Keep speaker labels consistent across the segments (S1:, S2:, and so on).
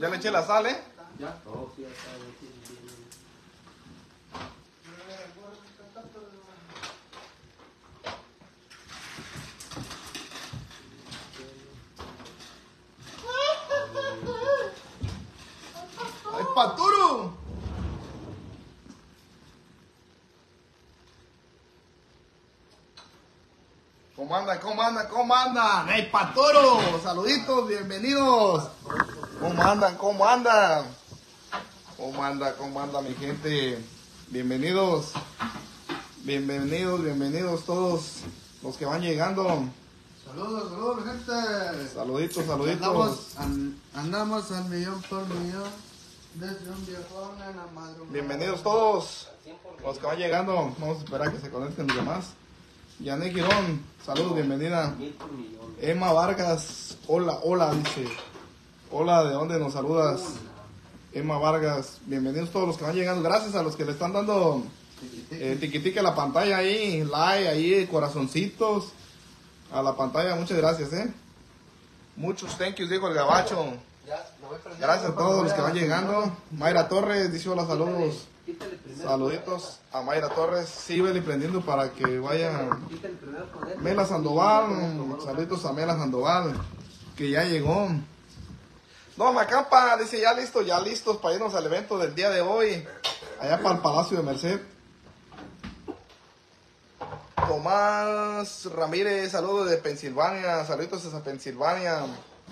S1: Ya le eché la sal, ¿eh?
S2: Ya. Oh, sí, ya está.
S1: ¡Ay, Paturo! ¿Cómo andan? ¿Cómo andan? ¿Cómo andan? ¡Hey, Paturo! Saluditos, bienvenidos. ¿Cómo andan? ¿Cómo andan? ¿Cómo anda? ¿Cómo anda mi gente? Bienvenidos. Bienvenidos, bienvenidos todos los que van llegando.
S3: Saludos, saludos, gente.
S1: Saluditos, saluditos.
S3: Andamos al millón por millón. Desde un viejón en la madrugada.
S1: Bienvenidos todos los que van llegando. Vamos a esperar que se conecten los demás. Yané Girón, saludos, bienvenida. Emma Vargas, hola, hola, dice. Hola, ¿de dónde nos saludas? Emma Vargas, bienvenidos todos los que van llegando. Gracias a los que le están dando tiquitique a la pantalla ahí, like ahí, corazoncitos a la pantalla. Muchas gracias, muchos thank yous, dijo el gabacho. Gracias a todos los que van llegando. Mayra Torres dice hola, saludos. Saluditos a Mayra Torres. Síguele prendiendo para que vaya. Mela Sandoval, saluditos a Mela Sandoval, que ya llegó. No, Macampa dice ya listos para irnos al evento del día de hoy, allá para el Palacio de Merced. Tomás Ramírez, saludos de Pensilvania, saluditos desde Pensilvania.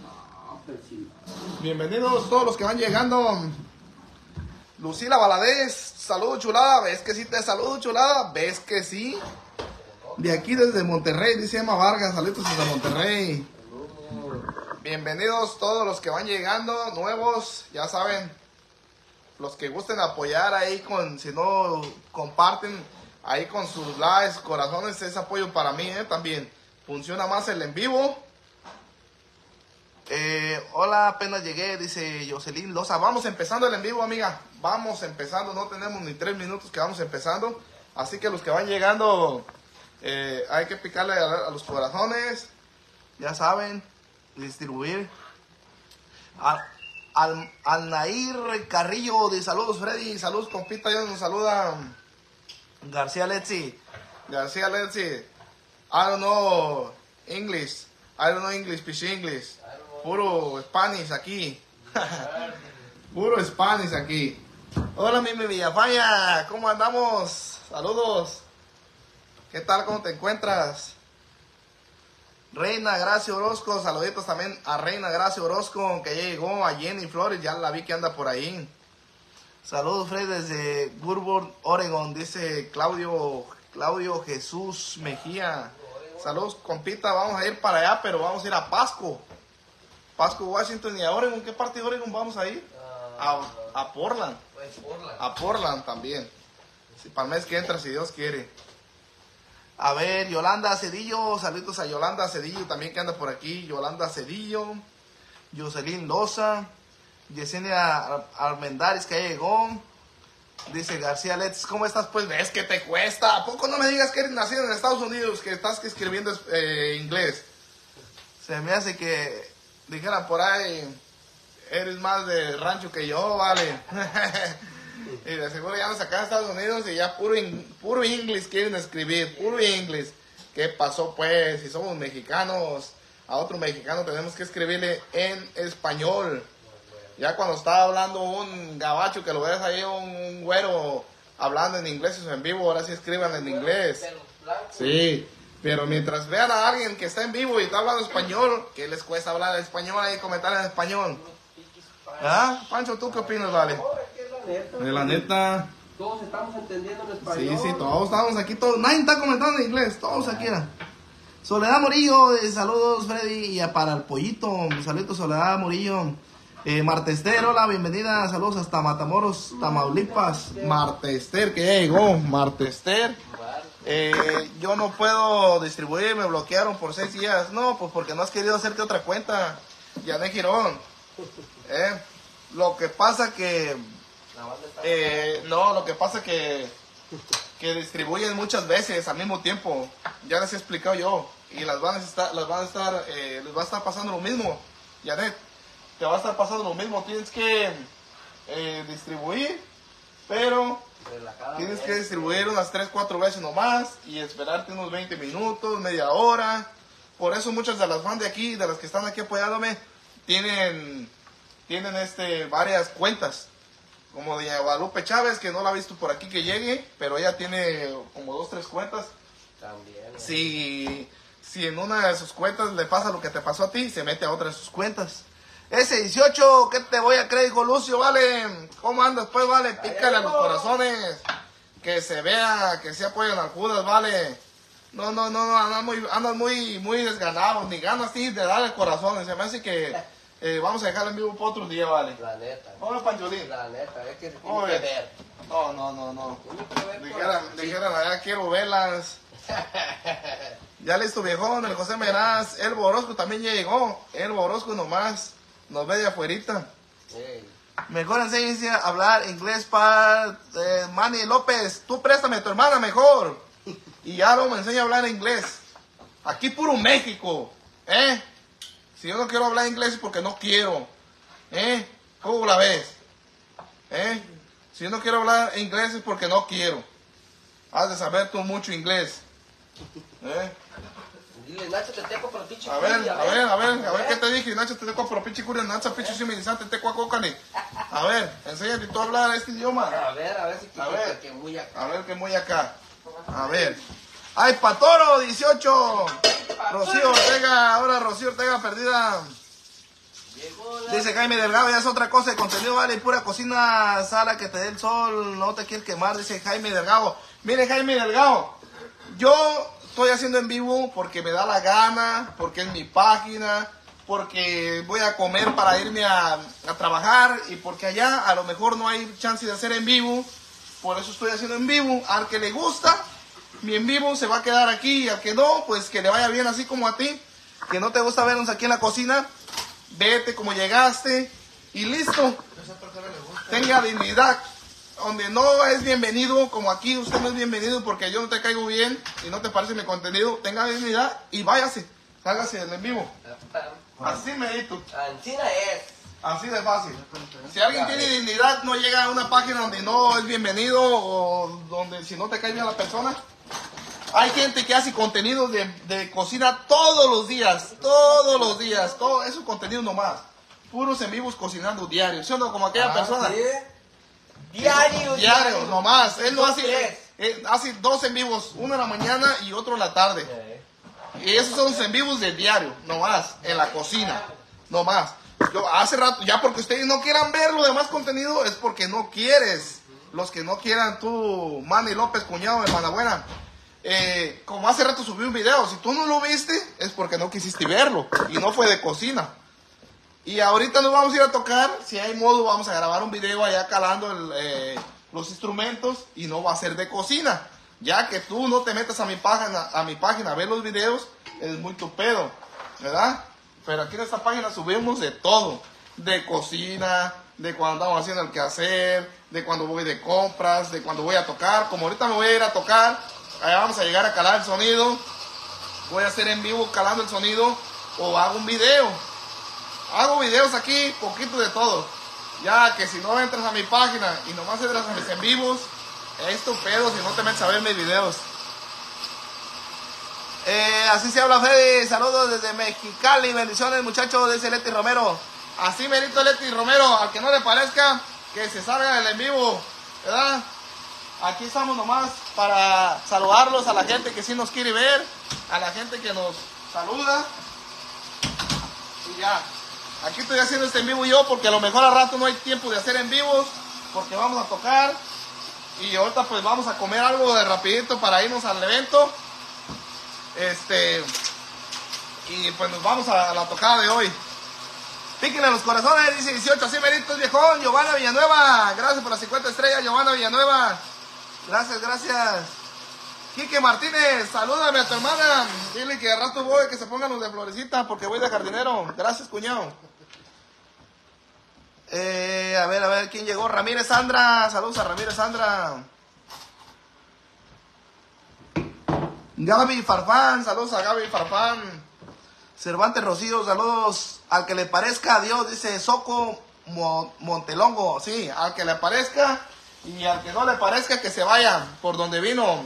S1: Bienvenidos todos los que van llegando. Lucila Valadez, saludos chulada, ves que sí te saludo chulada, ves que sí. De aquí desde Monterrey, dice Emma Vargas, saludos desde Monterrey. Bienvenidos todos los que van llegando, nuevos, ya saben, los que gusten apoyar ahí si no comparten ahí con sus likes, corazones, es apoyo para mí, también. Funciona más el en vivo. Hola, apenas llegué, dice Jocelyn Loza. Vamos empezando el en vivo, amiga. Vamos empezando, no tenemos ni 3 minutos que vamos empezando. Así que los que van llegando, hay que picarle a los corazones. Ya saben, distribuir. Al Nair Carrillo, de saludos Freddy, saludos compita, ya nos saluda García Letzi. García Letzi, I don't know English, speak English. Puro Spanish aquí. Puro Spanish aquí. Hola, Mimi Villafaña. ¿Cómo andamos? Saludos. ¿Qué tal? ¿Cómo te encuentras? Reina Gracia Orozco. Saluditos también a Reina Gracia Orozco, que ya llegó. A Jenny Flores. Ya la vi que anda por ahí. Saludos, Fred, desde Woodward, Oregon. Dice Claudio Jesús Mejía. Saludos, compita. Vamos a ir para allá, pero vamos a ir a Pasco, Washington y a Oregon. ¿Qué parte de Oregon vamos a ir? A Portland. A Portland también. Si para el mes que entra, si Dios quiere. A ver, Yolanda Cedillo. Saludos a Yolanda Cedillo también que anda por aquí. Yolanda Cedillo. Jocelyn Loza. Yesenia Armendáriz que ya llegó. Dice García Letts, ¿cómo estás? Pues ves que te cuesta. ¿A poco no me digas que eres nacido en Estados Unidos, que estás escribiendo inglés? Se me hace que dijera por ahí, eres más de rancho que yo, vale. Y de seguro ya nos acá en Estados Unidos y ya puro inglés quieren escribir, puro inglés. ¿Qué pasó pues? Si somos mexicanos, a otro mexicano tenemos que escribirle en español. Ya cuando está hablando un gabacho que lo ves ahí, un güero hablando en inglés en vivo, ahora sí escriban en inglés. Sí. Pero mientras vean a alguien que está en vivo y está hablando español, ¿qué les cuesta hablar español ahí, comentar en español? ¿Ah? Pancho, ¿tú qué opinas, vale? De la neta.
S2: Todos estamos entendiendo en español.
S1: Sí, todos estamos aquí, nadie está comentando en inglés, todos aquí. Soledad Murillo, saludos Freddy, y para el pollito, saludos Soledad Murillo. Martester, hola, bienvenida, saludos hasta Matamoros, Tamaulipas. Martester, que ya llegó, Martester. Yo no puedo distribuir, me bloquearon por 6 días. No, pues porque no has querido hacerte otra cuenta. Yané Girón. Lo que pasa que... lo que pasa que distribuyen muchas veces al mismo tiempo. Ya les he explicado yo. Y les va a estar pasando lo mismo. Yanet. te va a estar pasando lo mismo. Tienes que distribuir, pero tienes que distribuir unas 3-4 veces nomás y esperarte unos 20 minutos, media hora. Por eso muchas de las fans de aquí, de las que están aquí apoyándome, tienen varias cuentas. Como doña Guadalupe Chávez, que no la he visto por aquí que llegue, pero ella tiene como 2-3 cuentas.
S2: También.
S1: Si en una de sus cuentas le pasa lo que te pasó a ti, se mete a otra de sus cuentas. Ese 18, ¿qué te voy a creer, hijo Lucio? Vale, ¿cómo andas? Pues, vale, pícale a los corazones. Que se vea, que se apoyen al Judas, vale. No, andas muy desganado, ni ganas sí de darle corazón. Se me hace que vamos a dejarlo en vivo por otro día, vale.
S2: La neta.
S1: Hola, Pancholín.
S2: La neta, es que se tiene
S1: Oye.
S2: que ver.
S1: No.
S2: Tiene que ver
S1: Dijeran allá, quiero verlas. Ya listo, viejón, el José Meraz. El Borosco también ya llegó. El Borosco nomás nos ve de afuerita.
S2: Ey.
S1: Mejor enséñense a hablar inglés para Manny López. Tú préstame a tu hermana mejor. Y ya luego me enseña a hablar inglés. Aquí puro México. Si yo no quiero hablar inglés es porque no quiero. ¿Cómo la ves? Si yo no quiero hablar inglés es porque no quiero. Has de saber tú mucho inglés.
S2: Dile, Nacho, te tengo por pinche.
S1: A ver qué te dije, Nacho, te tengo por pinche curia, Nacho, pinche similizante, te cuacócale. A ver, enséñate tú a hablar este idioma.
S2: A ver si
S1: A ver.
S2: que muy acá.
S1: A ver que muy acá. A ver. ¡Ay, Patoro, 18! Rocío Ortega, ahora Rocío Ortega perdida. Dice Jaime Delgado, ya es otra cosa de contenido, vale, pura cocina, sala que te dé el sol, no te quieres quemar, dice Jaime Delgado. Mire, Jaime Delgado, yo estoy haciendo en vivo porque me da la gana, porque es mi página, porque voy a comer para irme a trabajar y porque allá a lo mejor no hay chance de hacer en vivo, por eso estoy haciendo en vivo. Al que le gusta, mi en vivo se va a quedar aquí, y al que no, pues que le vaya bien así como a ti, que no te gusta vernos aquí en la cocina, vete como llegaste y listo. Tenga dignidad. Donde no es bienvenido, como aquí usted no es bienvenido porque yo no te caigo bien y no te parece mi contenido, tenga dignidad y váyase, sálgase del en vivo. Así medito,
S2: Ancina es.
S1: así de fácil. Si alguien tiene dignidad, no llega a una página donde no es bienvenido o donde si no te cae bien la persona. Hay gente que hace contenido de cocina todos los días, todo es su contenido nomás. Puros en vivos cocinando diario, ¿sí o no? Como aquella persona.
S2: ¿Sí? Diario,
S1: nomás. Él no hace, hace 2 en vivos, uno en la mañana y otro en la tarde. Y esos son los en vivos de diario, nomás, en la cocina, nomás. Yo hace rato, ya porque ustedes no quieran ver lo demás contenido, es porque no quieres. Los que no quieran, tú, Manny López, cuñado de Manabuena. Como hace rato subí un video, si tú no lo viste, es porque no quisiste verlo. Y no fue de cocina. Y ahorita nos vamos a ir a tocar, si hay modo vamos a grabar un video allá calando los instrumentos y no va a ser de cocina. Ya que tú no te metas a mi página a ver los videos, es muy tu pedo, ¿verdad? Pero aquí en esta página subimos de todo, de cocina, de cuando andamos haciendo el quehacer, de cuando voy de compras, de cuando voy a tocar. Como ahorita me voy a ir a tocar, allá vamos a llegar a calar el sonido, voy a hacer en vivo calando el sonido o hago un video. Hago videos aquí, poquito de todo. Ya que si no entras a mi página y nomás entras a mis en vivos, es tu pedo si no te metes a ver mis videos. Así se habla, Freddy. Saludos desde Mexicali. Bendiciones, muchachos, dice Leti Romero. Así merito Leti Romero. Al que no le parezca, que se salga del en vivo, ¿verdad? Aquí estamos nomás para saludarlos a la gente que sí nos quiere ver, a la gente que nos saluda. Y ya. Aquí estoy haciendo este en vivo yo porque a lo mejor a rato no hay tiempo de hacer en vivos porque vamos a tocar y ahorita pues vamos a comer algo de rapidito para irnos al evento. Y pues nos vamos a la tocada de hoy. Píquenle los corazones, dice 18, así meritos, viejón. Giovanna Villanueva, gracias por las 50 estrellas, Giovanna Villanueva. Gracias. Quique Martínez, salúdame a tu hermana. Dile que al rato voy, que se pongan los de florecita porque voy de jardinero. Gracias, cuñado. A ver, ¿quién llegó? Ramírez Sandra, saludos a Ramírez Sandra. Gaby Farfán, saludos a Gaby Farfán. Cervantes Rocío, saludos. Al que le parezca a Dios, dice Soco Montelongo. Sí, al que le parezca y al que no le parezca que se vaya por donde vino.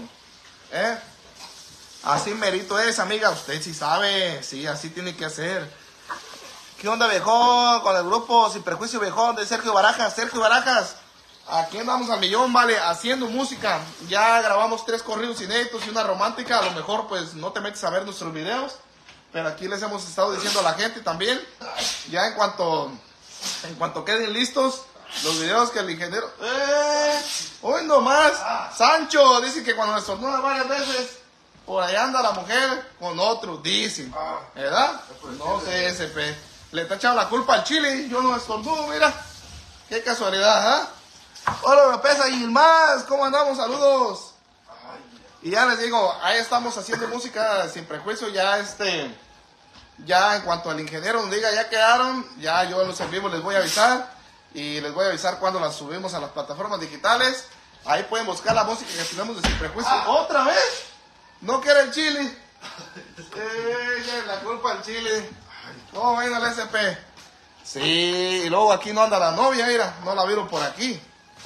S1: Así merito es, amiga. Usted sí sabe. Sí, así tiene que hacer. ¿Qué onda, viejón? Con el grupo Sin Prejuicio, viejón, de Sergio Barajas. Sergio Barajas, aquí andamos al millón, vale, haciendo música. Ya grabamos 3 corridos inéditos y una romántica. A lo mejor, pues, no te metes a ver nuestros videos. Pero aquí les hemos estado diciendo a la gente también. Ya en cuanto queden listos los videos que el ingeniero... Hoy nomás, Sancho dice que cuando estornuda varias veces, por allá anda la mujer con otro, dicen. ¿Verdad? No sé, SP. Le está echando la culpa al chile. Yo no estornudo, mira. Qué casualidad, ¿ah? Hola, me pesa y más. ¿Cómo andamos? Saludos. Y ya les digo, ahí estamos haciendo música Sin Prejuicio. Ya en cuanto al ingeniero nos diga ya quedaron, ya yo en los en vivo les voy a avisar. Y les voy a avisar cuando las subimos a las plataformas digitales. Ahí pueden buscar la música que tenemos de Sin Prejuicio. ¿Otra vez? ¿No quiere el chile? La culpa al chile. ¿Cómo ven al SP? Sí, y luego aquí no anda la novia, mira, no la vieron por aquí.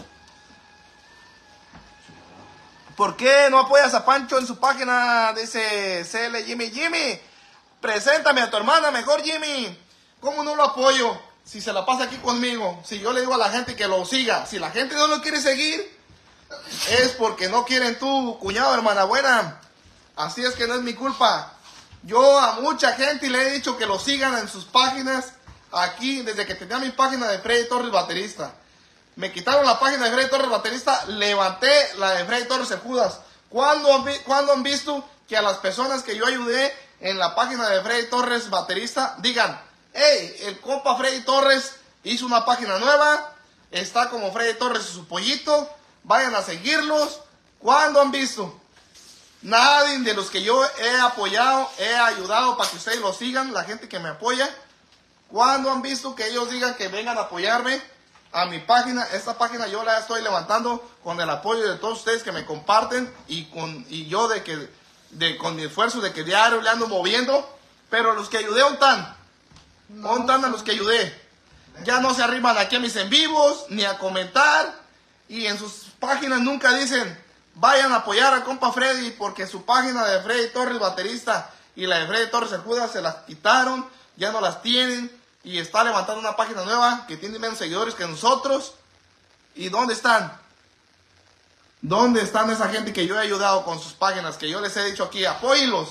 S1: ¿Por qué no apoyas a Pancho en su página? Dice CL Jimmy. Preséntame a tu hermana mejor, Jimmy. ¿Cómo no lo apoyo? Si se la pasa aquí conmigo. Si yo le digo a la gente que lo siga. Si la gente no lo quiere seguir, es porque no quieren tu cuñado, hermana buena. Así es que no es mi culpa. Yo a mucha gente le he dicho que lo sigan en sus páginas. Aquí, desde que tenía mi página de Freddy Torres Baterista. Me quitaron la página de Freddy Torres Baterista, levanté la de Freddy Torres el Judas. ¿Cuándo han visto que a las personas que yo ayudé en la página de Freddy Torres Baterista digan, hey, el compa Freddy Torres hizo una página nueva, está como Freddy Torres y su pollito, vayan a seguirlos? ¿Cuándo han visto? Nadie de los que yo he apoyado, he ayudado para que ustedes lo sigan, la gente que me apoya. ¿Cuándo han visto que ellos digan que vengan a apoyarme a mi página? Esta página yo la estoy levantando con el apoyo de todos ustedes que me comparten y yo con mi esfuerzo de que diario le ando moviendo. Pero los que ayudé, ¿dónde están a los que ayudé? Ya no se arriban aquí a mis en vivos ni a comentar, y en sus páginas nunca dicen vayan a apoyar a compa Freddy, porque su página de Freddy Torres Baterista y la de Freddy Torres el Judas se las quitaron, ya no las tienen, y está levantando una página nueva que tiene menos seguidores que nosotros. ¿Y dónde están? ¿Dónde están esa gente que yo he ayudado con sus páginas, que yo les he dicho aquí, apóyenlos?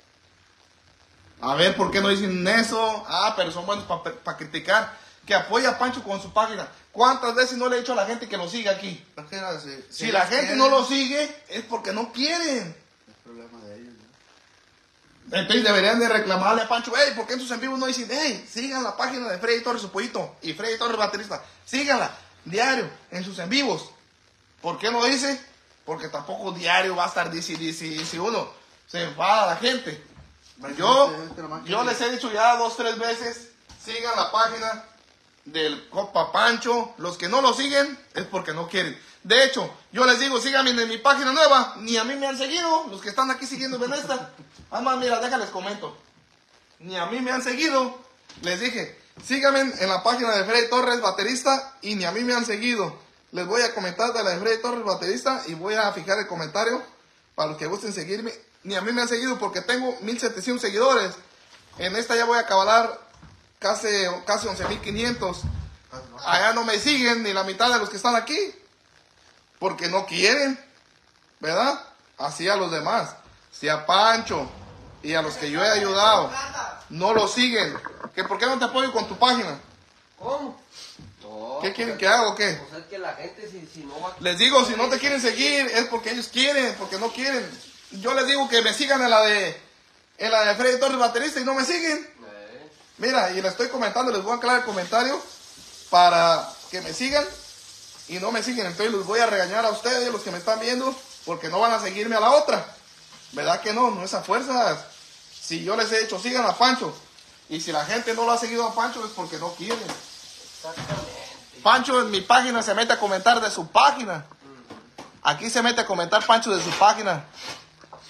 S1: A ver, ¿por qué no dicen eso? Pero son buenos para criticar. Que apoya a Pancho con su página. ¿Cuántas veces no le he dicho a la gente que lo siga aquí? Si la gente no lo sigue, es porque no quieren.
S3: Es problema de ellos, ¿no?
S1: Entonces deberían de reclamarle a Pancho, hey, ¿por qué en sus en vivos no dicen, hey, sigan la página de Freddy Torres su pollito y Freddy Torres Baterista? Síganla, diario, en sus en vivos. ¿Por qué no dice? Porque tampoco diario va a estar dice uno. Se enfada la gente. Yo les he dicho ya 2, 3 veces, sigan la página del compa Pancho. Los que no lo siguen es porque no quieren. De hecho, yo les digo, síganme en mi página nueva. Ni a mí me han seguido. Los que están aquí siguiendo en esta. Además, mira, déjales comento. Ni a mí me han seguido. Les dije, síganme en la página de Freddy Torres Baterista, y ni a mí me han seguido. Les voy a comentar de la de Freddy Torres Baterista y voy a fijar el comentario para los que gusten seguirme. Ni a mí me han seguido porque tengo 1700 seguidores. En esta ya voy a acabar casi 11.500. Allá no me siguen ni la mitad de los que están aquí, porque no quieren, ¿verdad? Así a los demás. Si a Pancho y a los que yo he ayudado no lo siguen, ¿que por qué no te apoyo con tu página?
S2: ¿Cómo? No,
S1: ¿Qué quieren que haga o qué?
S2: Pues es que la gente si no va...
S1: Les digo, si no te quieren seguir es porque ellos quieren, porque no quieren. Yo les digo que me sigan en la de Freddy Torres Baterista y no me siguen. Mira, y les estoy comentando, les voy a aclarar el comentario para que me sigan y no me siguen. Entonces los voy a regañar a ustedes, los que me están viendo, porque no van a seguirme a la otra. ¿Verdad que no? No es a fuerzas. Si yo les he dicho, sigan a Pancho, y si la gente no lo ha seguido a Pancho es porque no quieren.
S2: Exactamente.
S1: Pancho en mi página se mete a comentar de su página. Aquí se mete a comentar Pancho de su página.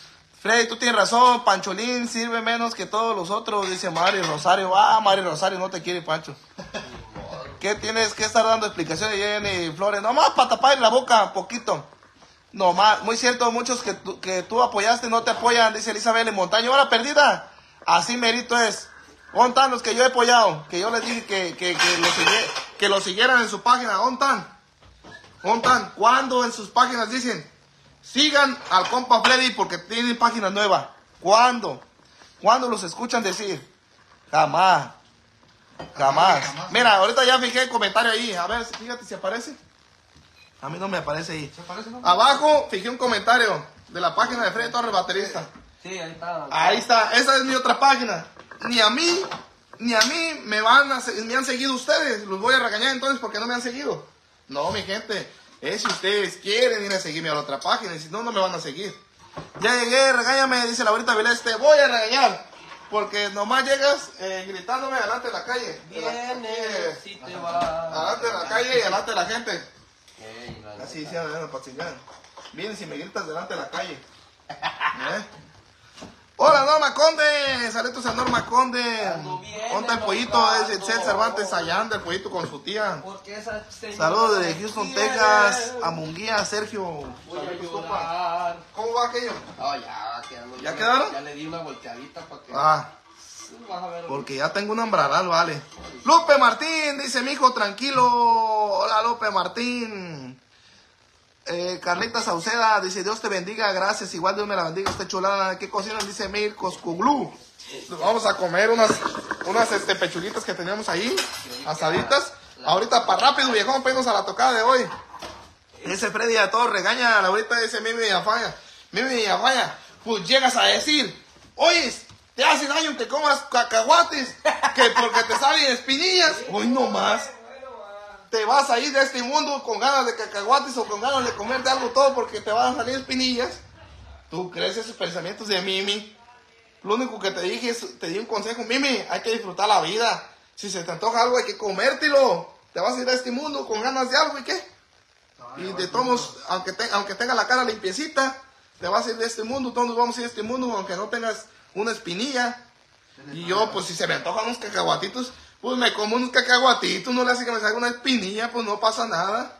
S1: Freddy, tú tienes razón, Pancholín sirve menos que todos los otros, dice Mari Rosario. Ah, Mari Rosario no te quiere, Pancho. ¿Qué tienes que estar dando explicaciones, Jenny Flores? Nomás para tapar la boca, poquito. Nomás, muy cierto, muchos que tú apoyaste no te apoyan, dice Elizabeth Montaño. Ahora perdida, así merito es. ¿Dónde están los que yo he apoyado? Que yo les dije que lo siguieran en su página. ¿Dónde están? ¿Dónde están? ¿Cuándo en sus páginas dicen? Sigan al compa Freddy porque tienen página nueva. ¿Cuándo? ¿Cuándo los escuchan decir? Jamás. Jamás. Mira, ahorita ya fijé el comentario ahí. A ver, fíjate si aparece. A mí no me aparece ahí.
S3: ¿Se parece, no?
S1: Abajo fijé un comentario de la página de Freddy Torres, baterista.
S2: Sí, ahí está.
S1: Ahí está. Esa es mi otra página. Ni a mí me han seguido ustedes. Los voy a regañar entonces porque no me han seguido. No, mi gente. Si ustedes quieren ir a seguirme a la otra página, y si no, no me van a seguir. Ya llegué, regáñame, dice Laurita Vilés, te voy a regañar. Porque nomás llegas gritándome adelante de la calle.
S2: Vienes, si te vas.
S1: Adelante de la calle y adelante de la gente.
S2: Ey, la
S1: Así
S2: neta.
S1: decía, para chingar. Vienes y me gritas delante de la calle. Hola Norma Conde, saludos a Norma Conde.
S2: Ando bien
S1: ¿Dónde está el pollito? Es
S2: enojado.
S1: Cel Cervantes allá anda el pollito con su tía.
S2: Porque esa señora
S1: Saludos desde
S2: me
S1: Houston,
S2: quiere.
S1: Texas, a Munguía, Sergio.
S2: Voy a
S1: Saludos, compa.
S2: llorar.
S1: ¿Cómo va aquello?
S2: No, ya quedando.
S1: ¿Ya quedaron?
S2: Ya le di una volteadita para que.
S1: Ah,
S2: Vas a ver.
S1: porque ya tengo un ambradal, vale. Lupe Martín, dice mi hijo, tranquilo. Hola Lupe Martín. Carlita Sauceda dice, Dios te bendiga, gracias, igual Dios me la bendiga, esta chulada. ¿Qué cocinan? Dice Mirko Coglu. Vamos a comer unas pechuguitas que teníamos ahí, asaditas. Ahorita para rápido, viejón, penos a la tocada de hoy. Dice Freddy a todos regaña, ahorita dice Mimi Villafaya. Mimi Villafaya, pues llegas a decir, oye, te hace daño que comas cacahuates, que porque te salen espinillas. Hoy no más. Te vas a ir de este mundo con ganas de cacahuates o con ganas de comerte algo todo porque te van a salir espinillas. ¿Tú crees esos pensamientos de Mimi? Lo único que te dije es, te di un consejo, Mimi, hay que disfrutar la vida. Si se te antoja algo hay que comértelo. Te vas a ir a este mundo con ganas de algo y qué. Y de todos, aunque tenga la cara limpiecita, te vas a ir de este mundo. Todos nos vamos a ir de este mundo aunque no tengas una espinilla. Y yo, pues si se me antojan unos cacahuatitos, pues me como unos cacahuatitos, no le hace que me salga una espinilla, pues no pasa nada.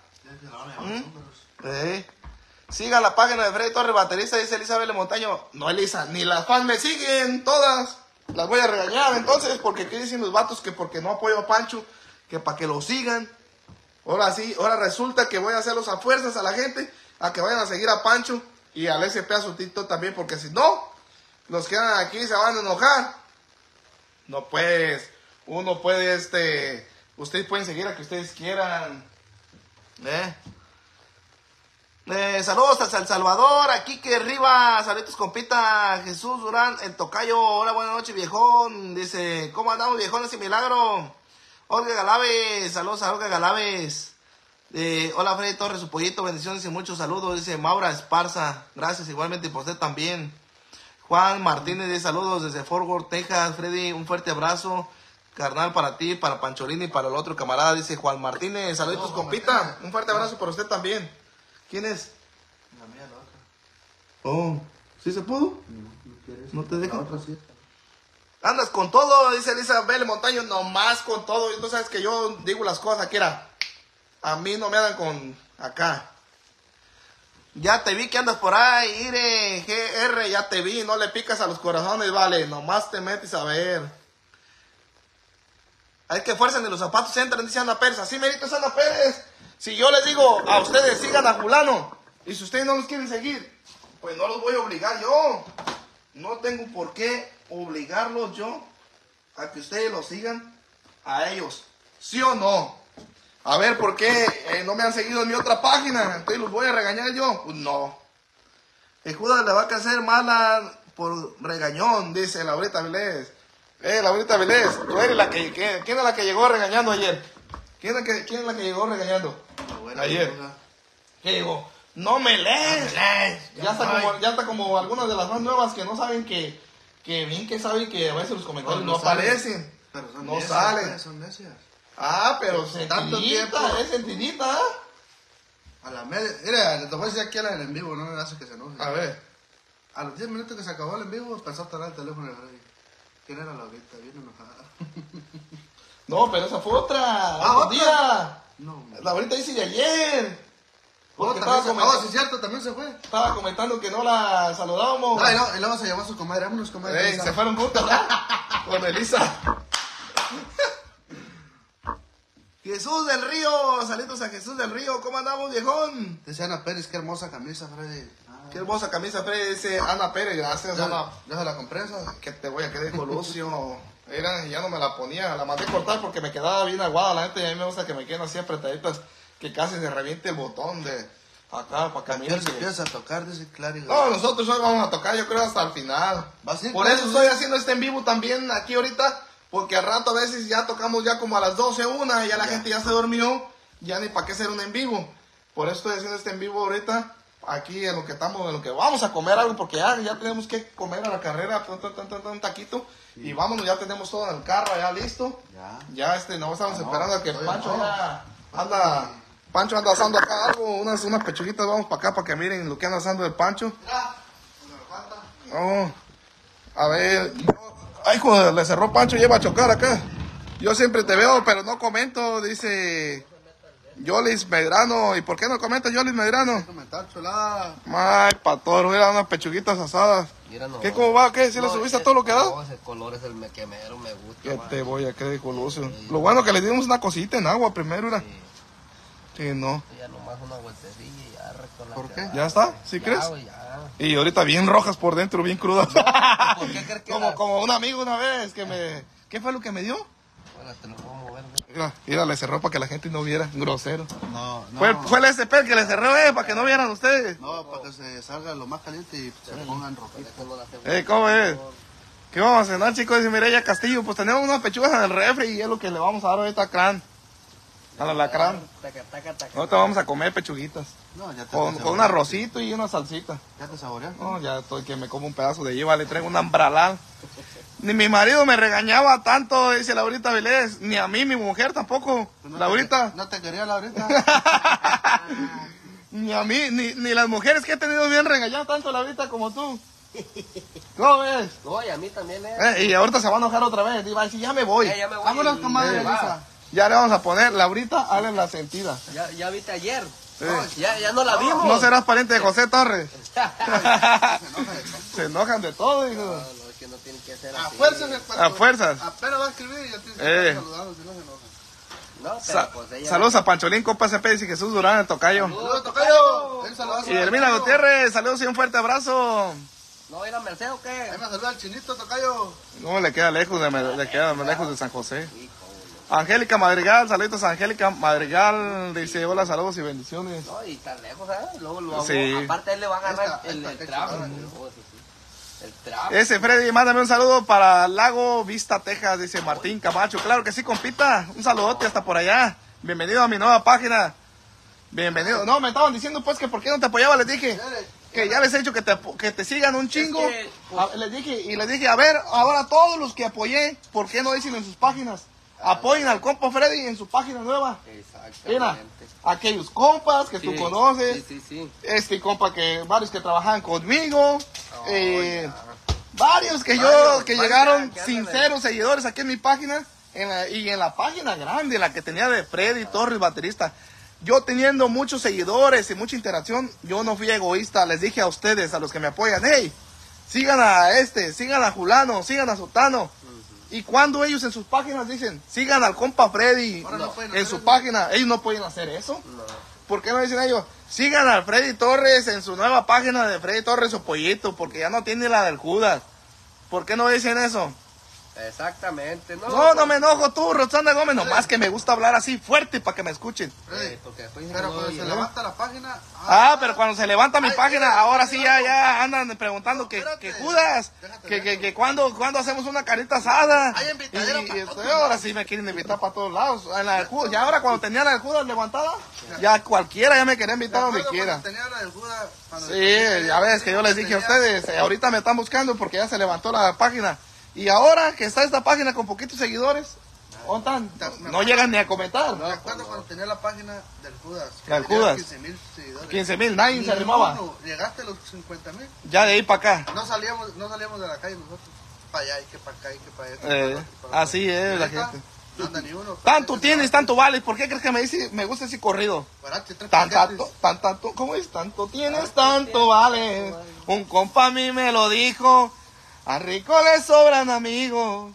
S1: Siga la página de Freddy Torres, baterista, dice Elizabeth Montaño. No, Elisa, ni las fans me siguen, todas. Las voy a regañar entonces, porque aquí dicen los vatos que porque no apoyo a Pancho, que para que lo sigan. Ahora sí, ahora resulta que voy a hacerlos a fuerzas a la gente, a que vayan a seguir a Pancho y al SP a su TikTok también, porque si no, los que andan aquí se van a enojar. No, pues, uno puede, ustedes pueden seguir a que ustedes quieran. Saludos hasta El Salvador, aquí que arriba, saludos compita, Jesús Durán, el tocayo, hola, buenas noches viejón, dice, ¿cómo andamos viejones y milagro? Olga Galaves, saludos a Olga Galaves, hola Freddy Torres, su pollito, bendiciones y muchos saludos, dice Maura Esparza, gracias igualmente y por usted también. Juan Martínez dice saludos desde Fort Worth, Texas, Freddy, un fuerte abrazo, carnal para ti, para Pancholín y para el otro camarada, dice Juan Martínez, saludos compita, un fuerte abrazo para usted también. ¿Quién es?
S3: La mía, la otra.
S1: Oh, ¿sí se pudo?
S3: ¿No quieres?
S1: ¿No te deja?
S3: La otra sí.
S1: Andas con todo, dice Elizabeth Montaño, nomás con todo. Y tú sabes que yo digo las cosas aquí, era. A mí no me andan con acá. Ya te vi que andas por ahí, Ire, GR, ya te vi, no le picas a los corazones, vale, nomás te metes a ver. Hay que fuerzan de los zapatos entran, dice Ana Pérez, así merito es Ana Pérez. Si yo les digo a ustedes sigan a fulano, y si ustedes no los quieren seguir, pues no los voy a obligar yo. No tengo por qué obligarlos yo a que ustedes los sigan a ellos. ¿Sí o no? A ver, ¿por qué no me han seguido en mi otra página? Entonces los voy a regañar yo. Pues no. El Judas le va a hacer mala por regañón, dice Laurita Vilés. Laurita Vilés, tú eres la que... ¿Quién es la que llegó regañando ayer? ¿Quién es la que llegó regañando? Ayer. ¿Qué llegó? No me lees. Ya está como algunas de las más nuevas que no saben que bien que saben que a veces los comentarios no aparecen.
S3: Pero son
S1: No
S3: necias,
S1: salen.
S3: Son necias.
S1: Ah, pero
S3: Tanto tiempo.
S1: sentidita, es sentidita.
S3: A la media. Mira, te voy a decir aquí en el en vivo, no me hace que se enoje.
S1: A ver.
S3: A los 10 minutos que se acabó el en vivo, empezó a tocar el teléfono de Freddy. ¿Quién era Laurita? Bien enojada.
S1: No, pero esa fue otra.
S3: Ah,
S1: Otro
S3: ¿otra?
S1: día.
S3: No,
S1: La ahorita dice de ayer. Porque
S3: también se fue.
S1: comentando,
S3: Sí, cierto, también se fue.
S1: estaba comentando que no la saludábamos.
S3: No, y luego se llamó a su comadre. Vámonos, comadre.
S1: Se fueron juntos, ¿verdad? Con Elisa. Jesús del Río, saludos a Jesús del Río. ¿Cómo andamos, viejón?
S3: Dice Ana Pérez, qué hermosa camisa, Freddy.
S1: Qué hermosa camisa, Freddy. Dice Ana Pérez, gracias, Ana.
S3: Ya se la compré esa.
S1: Que te voy a quedar con Lucio. Era, ya no me la ponía, la mandé cortar porque me quedaba bien aguada la gente y a mí me gusta que me queden así apretaditas, que casi se reviente el botón de acá para caminar.
S3: ¿Qué empieza a tocar? Dice Clary.
S1: No, nosotros hoy vamos a tocar, yo creo, hasta el final. Por eso estoy haciendo este en vivo también aquí ahorita, porque al rato a veces ya tocamos ya como a las 12, una, y ya la gente ya se durmió, ya ni para qué hacer un en vivo. Por eso estoy haciendo este en vivo ahorita, aquí en lo que estamos, en lo que vamos a comer algo, porque ya tenemos que comer a la carrera, un taquito, y vámonos, ya tenemos todo en el carro, ya listo. Ya no estamos esperando a que Pancho ya anda... Pancho anda asando acá algo, unas pechuguitas, vamos para acá para que miren lo que anda asando el Pancho. Oh, a ver, ay, joder, le cerró Pancho, lleva a chocar acá. Yo siempre te veo, pero no comento, dice Yolis Medrano. ¿Y por qué no comenta Yolis Medrano?
S3: Comentar, chulada.
S1: Ay, pator, mira, unas pechuguitas asadas. ¿Qué, cómo va? ¿Qué? ¿Sí le subiste a todo lo que da?
S2: No, ese color es el que mero me gusta.
S1: Que te voy a creer, Colosio. Lo bueno que le dimos una cosita en agua primero, era. Sí, no.
S2: Ya nomás una vueltecilla y ya recto la
S3: ¿Por qué?
S1: ¿Ya está? ¿Sí crees?
S2: Güey, ya.
S1: Y ahorita bien rojas por dentro, bien crudas.
S2: ¿Por qué crees que
S1: como un amigo una vez que me... ¿Qué fue lo que me dio?
S2: Bueno, te lo puedo mover, güey.
S1: Mira, le cerró para que la gente no viera. Grosero.
S3: No.
S1: Fue el SP el que le cerró, para que no vieran ustedes.
S3: No, para que se salga lo más caliente y se pongan rojitos.
S1: ¿Cómo es? ¿Qué vamos a cenar, chicos? Dice Mireya Castillo. Pues tenemos unas pechugas en el refri y es lo que le vamos a dar ahorita a Cran. A la lacrán. Nosotros vamos a comer pechuguitas.
S3: No, ya te
S1: Con un arrocito y una salsita.
S3: ¿Ya te saboreaste?
S1: No, ya estoy que me como un pedazo de lleva, le traigo un ambralal. Ni mi marido me regañaba tanto, dice Laurita Vilés. Ni a mí, mi mujer tampoco.
S3: No
S1: Laurita.
S3: No te quería Laurita.
S1: Ni a mí, ni las mujeres que he tenido bien regañado tanto Laurita como tú. ¿Cómo ves?
S2: No, y a mí también,
S1: Y ahorita se va a enojar otra vez. Y va a decir, ya me voy.
S2: Ya me voy.
S3: Vámonos, comadre
S2: Va.
S3: Elisa.
S1: Ya le vamos a poner, Laurita, hazle la sentida.
S2: Ya viste ayer.
S1: Sí.
S2: Ya no la vimos.
S1: No serás pariente de José Torres. Se enojan de todo, hijo.
S2: No, es que no tienen que ser
S3: A
S2: así.
S3: fuerzas,
S1: A fuerzas.
S3: Apenas va a escribir y ya tienes que estar saludando, si no se enoja.
S2: No, pero pues ella...
S1: Saludos a Pancholín, Copa CP y Jesús Durán, el tocayo.
S3: ¡Saludos, tocayo! Un saludazo.
S1: Y Hermina Gutiérrez, saludos y un fuerte abrazo.
S2: ¿No era Merced o qué?
S3: Ahí me saluda al chinito, tocayo.
S1: No, le queda lejos de San José. Angélica Madrigal, saludos a Angélica Madrigal, dice hola, saludos y bendiciones.
S2: No, y tan lejos, ¿eh? Luego,
S1: Sí.
S2: aparte él le va a agarrar
S3: Esta,
S2: el
S3: esta,
S2: trap.
S3: esta.
S2: El trap.
S1: Ese Freddy, mándame un saludo para Lago Vista, Texas, dice Martín Camacho. Claro que sí, compita, un saludote hasta por allá. Bienvenido a mi nueva página. Bienvenido. No, me estaban diciendo pues que por qué no te apoyaba, les dije. Que ya les he dicho que te sigan un chingo.
S2: Es que, pues,
S1: Les dije, a ver, ahora todos los que apoyé, ¿por qué no dicen en sus páginas? Apoyen al compa Freddy en su página nueva.
S2: Exactamente.
S1: Mira, aquellos compas que tú
S2: Sí,
S1: conoces,
S2: Sí.
S1: este compa varios que trabajaban conmigo, varios que
S2: Varios,
S1: llegaron
S2: que
S1: sinceros seguidores aquí en mi página, y en la página grande, la que tenía de Freddy Torres, baterista. Yo teniendo muchos seguidores y mucha interacción, yo no fui egoísta, les dije a ustedes, a los que me apoyan, hey, sigan a Julano, sigan a Sotano. Y cuando ellos en sus páginas dicen, sigan al compa Freddy
S3: Ahora no pueden
S1: en
S3: hacer
S1: su
S3: eso.
S1: página, ellos no pueden hacer eso.
S2: No.
S1: ¿Por qué no dicen ellos? Sigan al Freddy Torres en su nueva página de Freddy Torres o Pollito, porque ya no tiene la del Judas. ¿Por qué no dicen eso?
S2: Exactamente.
S1: No me enojo tú, Roxana Gómez, nomás que me gusta hablar así fuerte para que me escuchen.
S3: Freddy,
S2: Porque después
S3: pero cuando
S2: oye,
S3: se
S2: ¿no?
S3: levanta la página...
S1: Pero cuando se levanta mi página, ahora sí ya andan preguntando que Judas, que cuando hacemos una carita asada.
S3: Hay invitadera
S1: Y
S3: para todos
S1: ahora sí me quieren invitar para todos lados. En la del Judas, ya ahora cuando tenía la del Judas levantada, ya cualquiera ya me quería invitar donde quiera.
S3: Tenía la del Judas,
S1: Sí, ya ves que yo les dije a ustedes, ahorita me están buscando porque ya se levantó la página. Y ahora que está esta página con poquitos seguidores, ¿Dónde están? No llegan ni a comentar.
S3: Me acuerdo cuando tenía la página del Judas. que
S1: Del
S3: tenía
S1: Judas.
S3: 15,000 seguidores.
S1: 15,000, nadie
S3: Ni
S1: se arrimaba.
S3: uno. Llegaste a los 50,000.
S1: Ya de ahí para acá.
S3: No salíamos de la calle nosotros. Para allá y que para acá y que para allá.
S1: Así es la
S3: Neta,
S1: gente.
S3: No anda ni uno.
S1: Tanto tienes, tanto vales. ¿Por qué crees que me gusta ese corrido?
S3: Guarache, tres
S1: Tanto,
S3: paquetes.
S1: ¿cómo es? Tanto tienes, tanto vales. Un compa a mí me lo dijo. A rico le sobran amigos.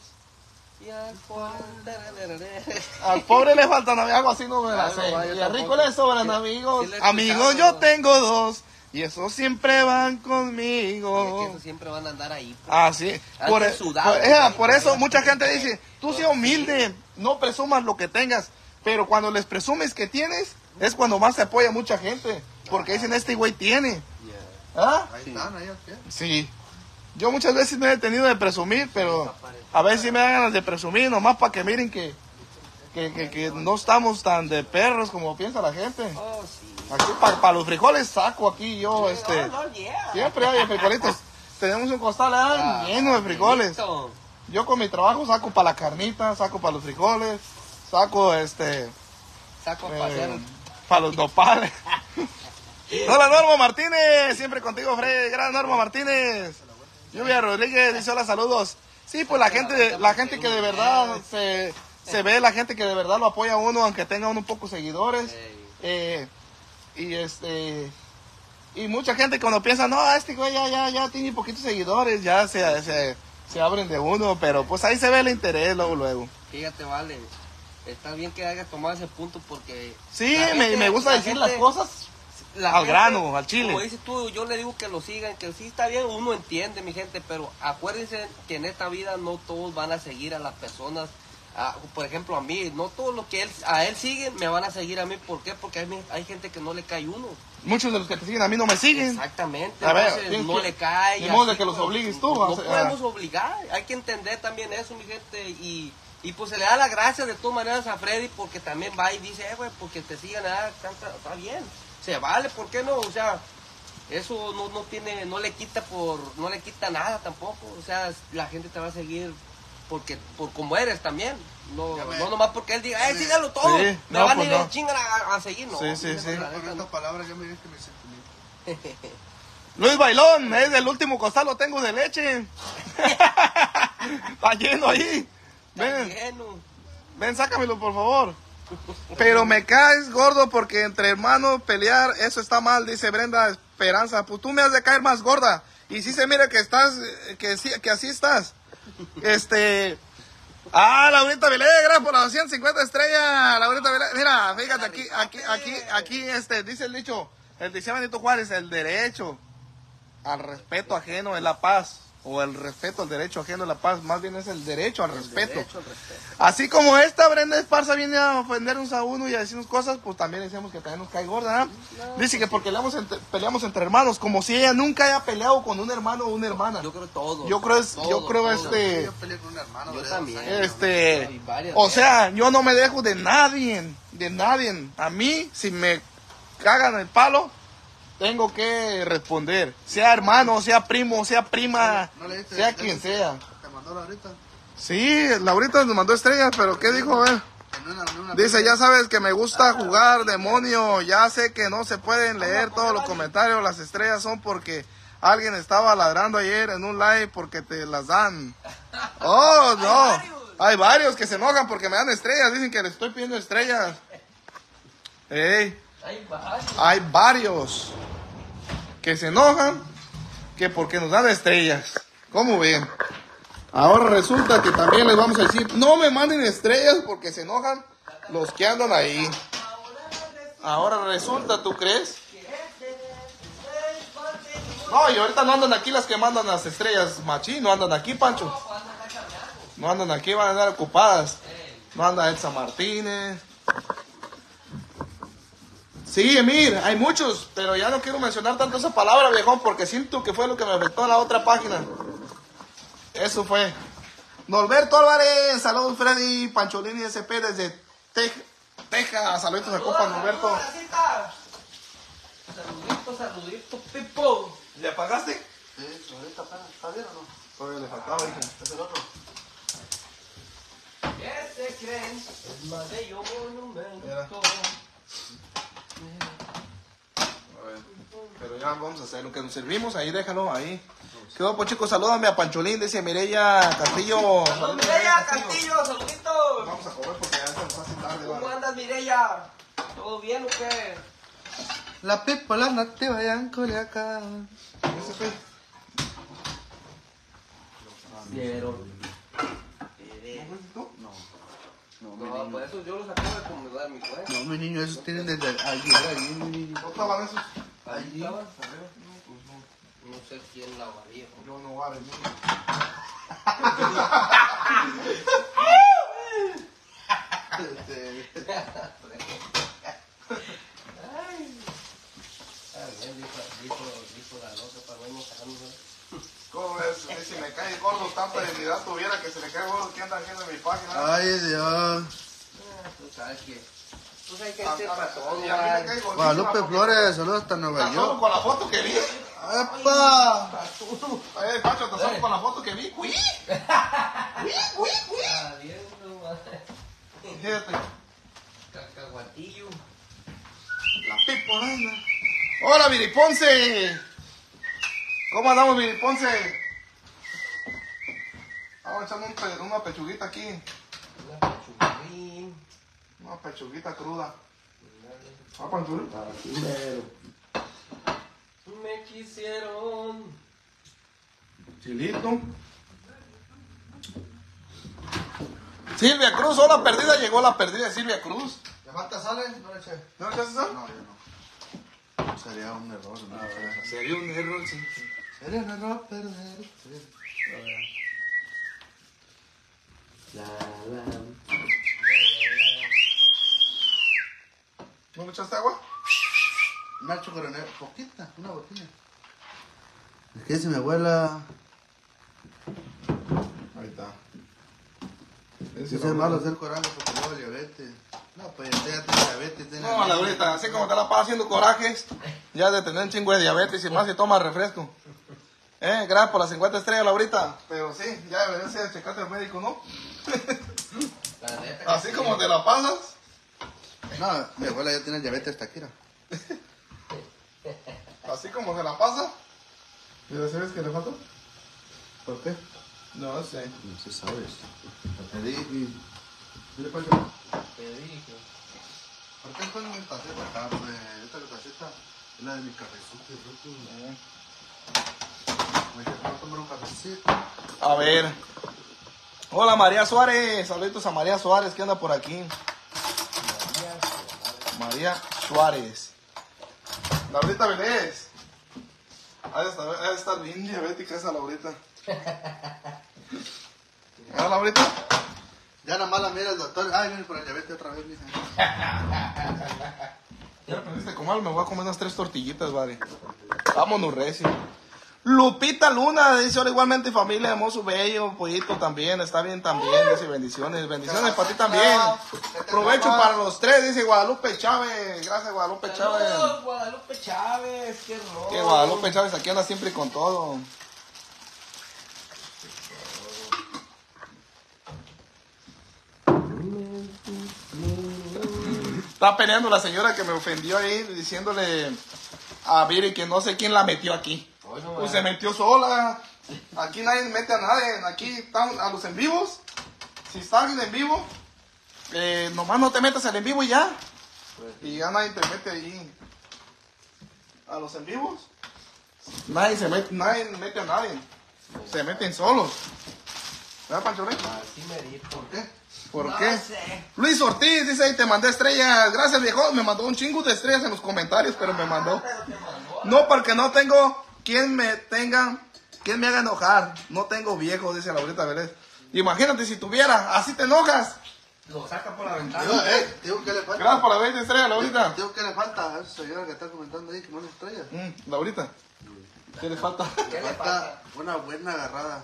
S1: Al pobre le faltan amigos. Algo así no me la sé. Y a rico le sobran amigos.
S2: Sí le he
S1: Amigos
S2: escuchado.
S1: yo tengo dos. Y esos siempre van
S2: Que
S1: conmigo.
S2: esos siempre van a andar ahí. Pues.
S1: Así.
S2: Antes sudado,
S1: Por eso mucha gente dice, tú sea humilde, no presumas lo que tengas. Pero cuando les presumes que tienes, es cuando más te apoya mucha gente. Porque dicen, este güey tiene. ¿Ah?
S3: Ahí están, ahí al pie.
S1: Sí. Yo muchas veces me he detenido de presumir, pero a veces sí me dan ganas de presumir, nomás para que miren que no estamos tan de perros como piensa la gente.
S2: Oh, sí.
S1: Aquí para los frijoles saco aquí yo, siempre hay frijolitos. Tenemos un costal lleno de frijoles.
S2: Listo.
S1: Yo con mi trabajo saco para la carnita, saco para los frijoles, saco
S2: Saco a pasear.
S1: para los nopales. Hola Norma Martínez, siempre contigo Freddy, gran Norma Martínez. Lluvia Rodríguez dice hola, saludos. Sí, pues la gente que de verdad se ve, la gente que de verdad lo apoya a uno, aunque tenga uno pocos seguidores. Y mucha gente cuando piensa, no, este güey ya tiene poquitos seguidores, ya se abren de uno, pero pues ahí se ve el interés luego.
S2: Fíjate, vale. Está bien que hayas tomado ese punto porque...
S1: Sí,
S2: la gente-
S1: me gusta
S2: la
S1: decir
S2: gente-
S1: las cosas
S2: la
S1: al
S2: gente,
S1: grano, al chile.
S2: Como dices tú, yo le digo que lo sigan, que sí está bien, uno entiende, mi gente, pero acuérdense que en esta vida no todos van a seguir a las personas. Por ejemplo, a mí, no todos los que a él siguen me van a seguir a mí. ¿Por qué? Porque hay gente que no le cae uno.
S1: Muchos de los que te siguen a mí no me siguen.
S2: Exactamente,
S1: A ver,
S2: entonces
S1: tienes
S2: no
S1: que-
S2: le cae.
S1: ni modo de
S2: así,
S1: que los
S2: pues,
S1: obligues tú,
S2: No
S1: o sea,
S2: podemos obligar, hay que entender también eso, mi gente. Y pues se le da la gracia de todas maneras a Freddy porque también va y dice, güey, porque te sigan, está bien. Se vale, ¿por qué no? O sea, eso no le quita nada tampoco. O sea, la gente te va a seguir por como eres también. No nomás porque él diga, sígalo todo.
S1: Sí,
S2: me
S1: no,
S2: van
S1: pues
S2: a ir
S1: no.
S2: chingar a seguir, ¿no?
S1: Sí, sí, sí.
S2: La
S3: Con
S2: neta,
S3: estas
S2: no.
S3: palabras ya me diste mis sentimientos.
S1: Luis Bailón, es del último costal, lo tengo de leche. Está lleno ahí.
S2: Está
S1: Ven,
S2: lleno.
S1: ven, sácamelo por favor. Pero me caes gordo porque entre hermanos pelear, eso está mal, dice Brenda Esperanza. Pues tú me has de caer más gorda. Y sí se mira que estás, que así estás. Laurita Vilés, gracias por las 150 estrellas. Laurita Vilés, mira, fíjate aquí, dice el dicho, dice Benito Juárez, el derecho al respeto ajeno es la paz. O el respeto al derecho ajeno es la paz. Más bien es el derecho al respeto.
S2: Derecho al respeto.
S1: Así como esta Brenda Esparza viene a ofendernos a uno y a decirnos cosas, pues también decíamos que también nos cae gorda, ¿no? Dice que porque peleamos entre hermanos, como si ella nunca haya peleado con un hermano o una hermana.
S2: Yo creo todo.
S1: Yo creo
S3: Yo peleé con un hermano.
S2: Yo
S3: de
S2: también.
S3: 2 años.
S2: Y varias
S1: O
S2: veces.
S1: sea, yo no me dejo de nadie. A mí, si me cagan el palo, tengo que responder. Sea hermano, sea primo, sea prima,
S3: ¿No le diste-
S1: sea quien sea.
S3: Te mandó la ahorita.
S1: Sí, Laurita nos mandó estrellas, pero ¿qué dijo? A ver.
S3: En una
S1: Dice, ya sabes que me gusta jugar, demonio. Ya sé que no se pueden leer todos los comentarios. Las estrellas son porque alguien estaba ladrando ayer en un live porque te las dan. Oh, no. Hay varios que se enojan porque me dan estrellas. Dicen que les estoy pidiendo estrellas. Ey, hay varios que se enojan que porque nos dan estrellas. ¿Cómo ven? Ahora resulta que también les vamos a decir, no me manden estrellas porque se enojan los que andan ahí. Ahora resulta, ¿tú crees? No, y ahorita no andan aquí las que mandan las estrellas, machín, no andan aquí, Pancho. No andan aquí, van a andar ocupadas. No anda Elsa Martínez. Sí, Emir, hay muchos, pero ya no quiero mencionar tanto esa palabra, viejón, porque siento que fue lo que me afectó en la otra página. Eso fue. Norberto Álvarez, saludos Freddy, Pancholini SP desde Texas, saluditos a compa Norberto.
S2: Saludito, Pipo.
S1: ¿Le apagaste?
S3: Sí, ahorita apenas. ¿Está bien o no?
S1: Todavía le faltaba, dije.
S3: Es el otro.
S2: ¿Qué se creen? Es más bello monumento.
S1: Mira. A ver, pero ya vamos a hacer lo que nos servimos, ahí déjalo, ahí. Quedó, pues chicos, salúdame a Pancholín, dice Mireya Castillo.
S2: ¡Saludos, Mireya Castillo! ¡Saluditos!
S1: Vamos a comer porque ya se nos hace tarde,
S2: ¿Cómo
S1: ¿vale?
S2: andas, Mireya? ¿Todo bien o qué?
S3: La pipola no te vayan acá.
S1: Ese fue.
S2: Vieron.
S1: ¿Tú?
S3: No, mi
S2: No,
S3: niño.
S2: por eso yo los acabo de acomodar, mi juez.
S3: No, mi niño, esos tienen desde ayer ahí, mi niño.
S1: ¿No estaban esos?
S2: Ahí estaban, no sé quién lavaría.
S1: Yo no voy a venir.
S2: Dijo la loca para no enojarnos.
S1: ¿Cómo ves? Si me cae gordo, tanta debilidad tuviera que se le cae gordo, ¿qué anda haciendo en mi página?
S3: Ay, Dios.
S2: Tú sabes que
S1: A-
S2: ser para todo,
S1: y a mí me cae gordísima
S3: Guadalupe
S1: porque-
S3: Flores, saludos hasta Nueva
S1: Tan solo
S3: York.
S1: con la foto que vi.
S3: ¡Epa!
S1: Pancho, tan solo con la foto que vi. ¡Uy! Fíjate.
S2: Cacahuatillo.
S1: La piporana. ¡Hola, Viriponce! ¿Cómo andamos, Viriponce? Vamos a echarle una pechuguita aquí.
S2: Una pechuguín.
S1: Una pechuguita cruda. ¿Ah, Panchulín?
S2: Me quisieron.
S1: Chilito. Silvia Cruz, hola perdida, llegó la perdida de Silvia Cruz.
S3: ¿Le falta sale? No le eché.
S1: ¿No le echas eso?
S3: No, yo no. Sería un error, ¿no?
S1: Sería un error, sí.
S3: Sería un error perder.
S1: ¿No le echaste agua?
S3: Nacho Coronel, poquita, una botella. Es que si mi abuela.
S1: Ahí está.
S3: Es malo hacer coraje porque luego diabetes. No, pues ya tiene diabetes. Tiene
S1: No, Laurita, así como te la pasas haciendo corajes, ya de tener un chingo de diabetes y más si tomas refresco. Gracias por las 50 estrellas, Laurita. Pero sí, ya debería ser checarte al médico, ¿no?
S2: La neta.
S1: Así como te la pasas.
S3: No, mi abuela ya tiene diabetes hasta aquí.
S1: Así como se la pasa. ¿Y sabes qué le falta?
S3: ¿Por qué?
S1: No sé.
S3: No sé, sabes. Te dije. Mire, Pancho.
S2: Te dije.
S3: ¿Por qué fue mi taceta acá? Pues esta taceta es la de mi cafecito. Me voy a tomar un cafecito.
S1: A ver. Hola María Suárez. Saluditos a María Suárez que anda por aquí. María Suárez. Laurita Vélez. Ha de estar bien diabética esa Laurita. ¿Ah, Laurita?
S3: Ya nada más la mira el doctor. Ay, viene por el diabetes otra vez, mija.
S1: Ya aprendiste a comer, me voy a comer unas 3 tortillitas, vale. Vámonos, recio. Lupita Luna, dice, hola igualmente familia, hermoso, bello, pollito también, está bien también, dice, bendiciones, bendiciones para ti también. Provecho para los 3, dice Guadalupe Chávez, gracias Guadalupe Chávez.
S2: Saludos, Guadalupe Chávez, qué rollo.
S1: Que Guadalupe Chávez aquí anda siempre con todo. Está peleando la señora que me ofendió ahí, diciéndole a Viri que no sé quién la metió aquí. Pues se metió sola. Aquí nadie mete a nadie. Aquí están a los en vivos. Si están en vivo, nomás no te metas al en vivo y ya. Y ya nadie te mete ahí. A los en vivos. Nadie mete a nadie. Se meten solos. ¿Verdad, Pancholín?
S2: Así me dijo.
S3: ¿Por qué?
S1: ¿Por
S2: No
S1: qué?
S2: sé.
S1: Luis Ortiz dice ahí, te mandé estrellas. Gracias, viejo. Me mandó un chingo de estrellas en los comentarios, pero me mandó. No, porque no tengo quien me haga enojar. No tengo viejo, dice Laurita Vélez. Imagínate si tuviera, así te enojas.
S2: Lo saca por la ventana.
S3: Digo, ¿qué le falta?
S1: Gracias por la 20 estrellas, Laurita.
S3: Digo, ¿qué le falta a esa señora que está comentando ahí que no le estrella?
S1: Laurita, ¿qué le falta?
S2: ¿Qué le
S3: Falta
S2: falta?
S3: una buena agarrada.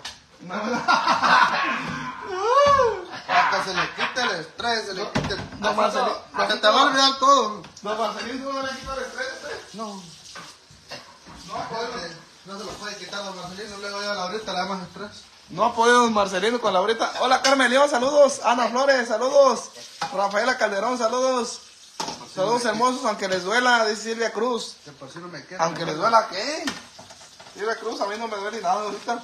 S3: Hasta se le quita el estrés, se le quita el...
S1: No, Marcelín.
S3: Se te va a olvidar todo.
S1: No, Marcelín, ¿tú no le quitas el estrés?
S3: No. No se lo puede quitar don Marcelino, luego ya a la ahorita le da más estrés.
S1: No podemos, Marcelino, con Laurita. Hola, Carmen León, saludos. Ana Flores, saludos. Rafaela Calderón, saludos. Saludos hermosos, aunque les duela, dice Silvia Cruz.
S3: Que por si no me queda.
S1: Aunque les duela, ¿qué? Silvia Cruz, a mí no me duele nada ahorita.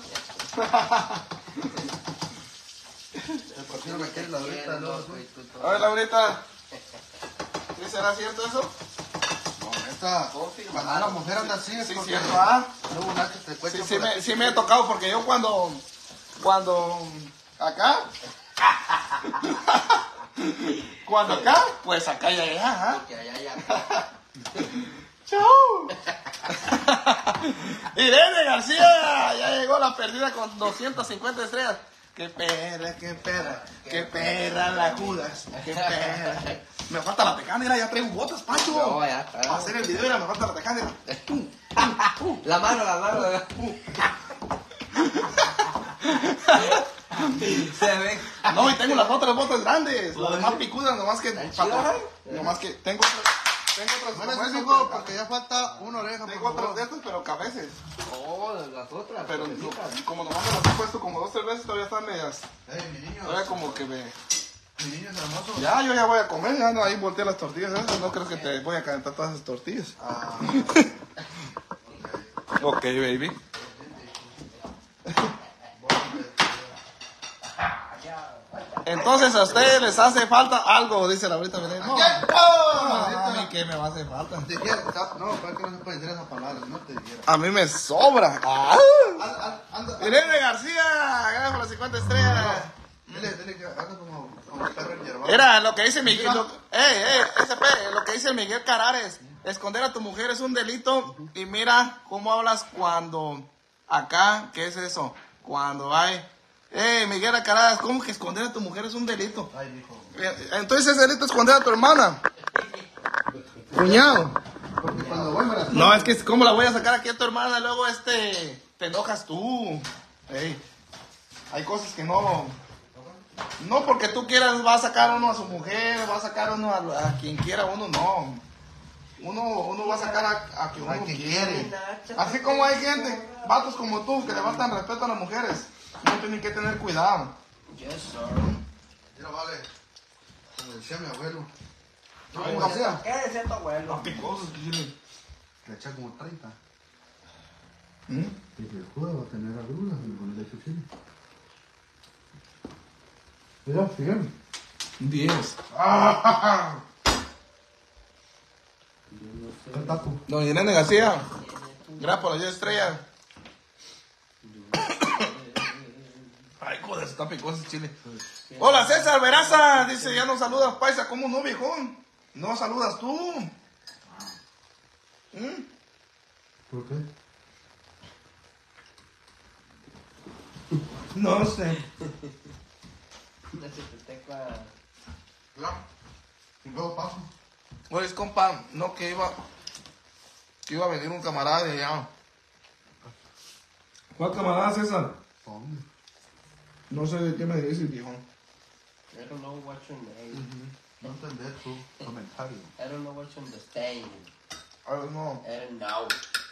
S3: Que por si no me queda la ahorita, no.
S1: A ver, Laurita. ¿Sí será cierto eso?
S3: No, esta. Cuando una mujer anda así es
S1: Sí,
S3: porque
S1: cierto, ¿ah?
S3: luego una que te cuesta.
S1: Sí me he tocado porque yo cuando acá, cuando acá, pues acá y allá, ¿ah? ¡Chau! Irene García, ya llegó la perdida con 250 estrellas. Qué perra, qué perra, qué perra la Judas, qué perra. Me falta la tecana, mira, ya traigo botas, Pacho.
S2: No, ya,
S1: para hacer el video, mira, me falta la tecana.
S2: La mano. Se ve.
S1: No, y tengo las otras botas grandes, las más picudas, nomás que
S2: chidas,
S1: tengo otras
S3: Bueno,
S1: como
S3: eso
S1: esas,
S3: digo,
S1: pero
S3: porque ya falta una oreja.
S1: tengo
S3: por
S1: otras
S3: favor.
S1: de estas, pero cabezas.
S2: Oh, las otras.
S1: Pero como nomás me las he puesto como 2 o 3 veces, todavía están medias.
S3: Mi niño.
S1: Todavía como que me...
S3: Mi niño es hermoso.
S1: Ya, yo ya voy a comer, ya no, ahí volteé las tortillas esas, no crees que te voy a calentar todas esas tortillas.
S3: Ah,
S1: Ok, baby. Entonces a ustedes les hace falta algo, dice la ahorita. No, a mí que me va a hacer falta.
S3: te quiero, no, para que no se puede decir esa palabra, no te dijera.
S1: A mí me sobra.
S3: Anda,
S1: Irene García, gracias por las 50 estrellas.
S3: dile que anda como perro en hierba.
S1: Era lo que dice Miguel, SP, lo que dice Miguel Carares. Esconder a tu mujer es un delito y mira cómo hablas cuando acá, ¿qué es eso? Cuando hay... Miguel Carares, ¿cómo que esconder a tu mujer es un delito?
S3: Ay, hijo.
S1: Entonces es delito esconder a tu hermana. Cuñado.
S3: Porque cuando voy me las
S1: No, es que ¿cómo la voy a sacar aquí a tu hermana? Luego te enojas tú. Ey, hay cosas que no... No porque tú quieras va a sacar uno a su mujer, va a sacar uno a quien quiera, uno no. Uno va a sacar a quien uno quiere. Así como hay gente, vatos como tú, que le faltan respeto a las mujeres. Uno tiene que tener cuidado.
S2: Yes, sir.
S3: Mira, vale. Como decía mi abuelo. No,
S1: Ay,
S3: como
S1: no.
S3: decía.
S2: ¿Qué decía tu abuelo?
S1: Picosos, que
S3: Le echa como 30.
S1: ¿Mm?
S3: Y que el juego va a tener agruras y ponerle su chile. Mira, fíjate.
S1: 10.
S3: El taco.
S1: Don Irene García, gracias por las 10 estrellas. Ay, joder, está picoso ese chile. Hola César Veraza, dice, ya no saludas, paisa, ¿cómo no, viejón? No saludas tú. ¿Mm?
S3: ¿Por qué?
S1: No sé.
S3: Ya. Y luego paso.
S1: Oye, compa, no, que iba a venir un camarada de allá. ¿Cuál camarada, César?
S3: Hombre.
S1: No sé de qué me dices, viejón.
S2: I don't know what your name.
S3: No entender tu comentario.
S2: I don't know what you understand.
S1: A ver, no.
S2: I don't know.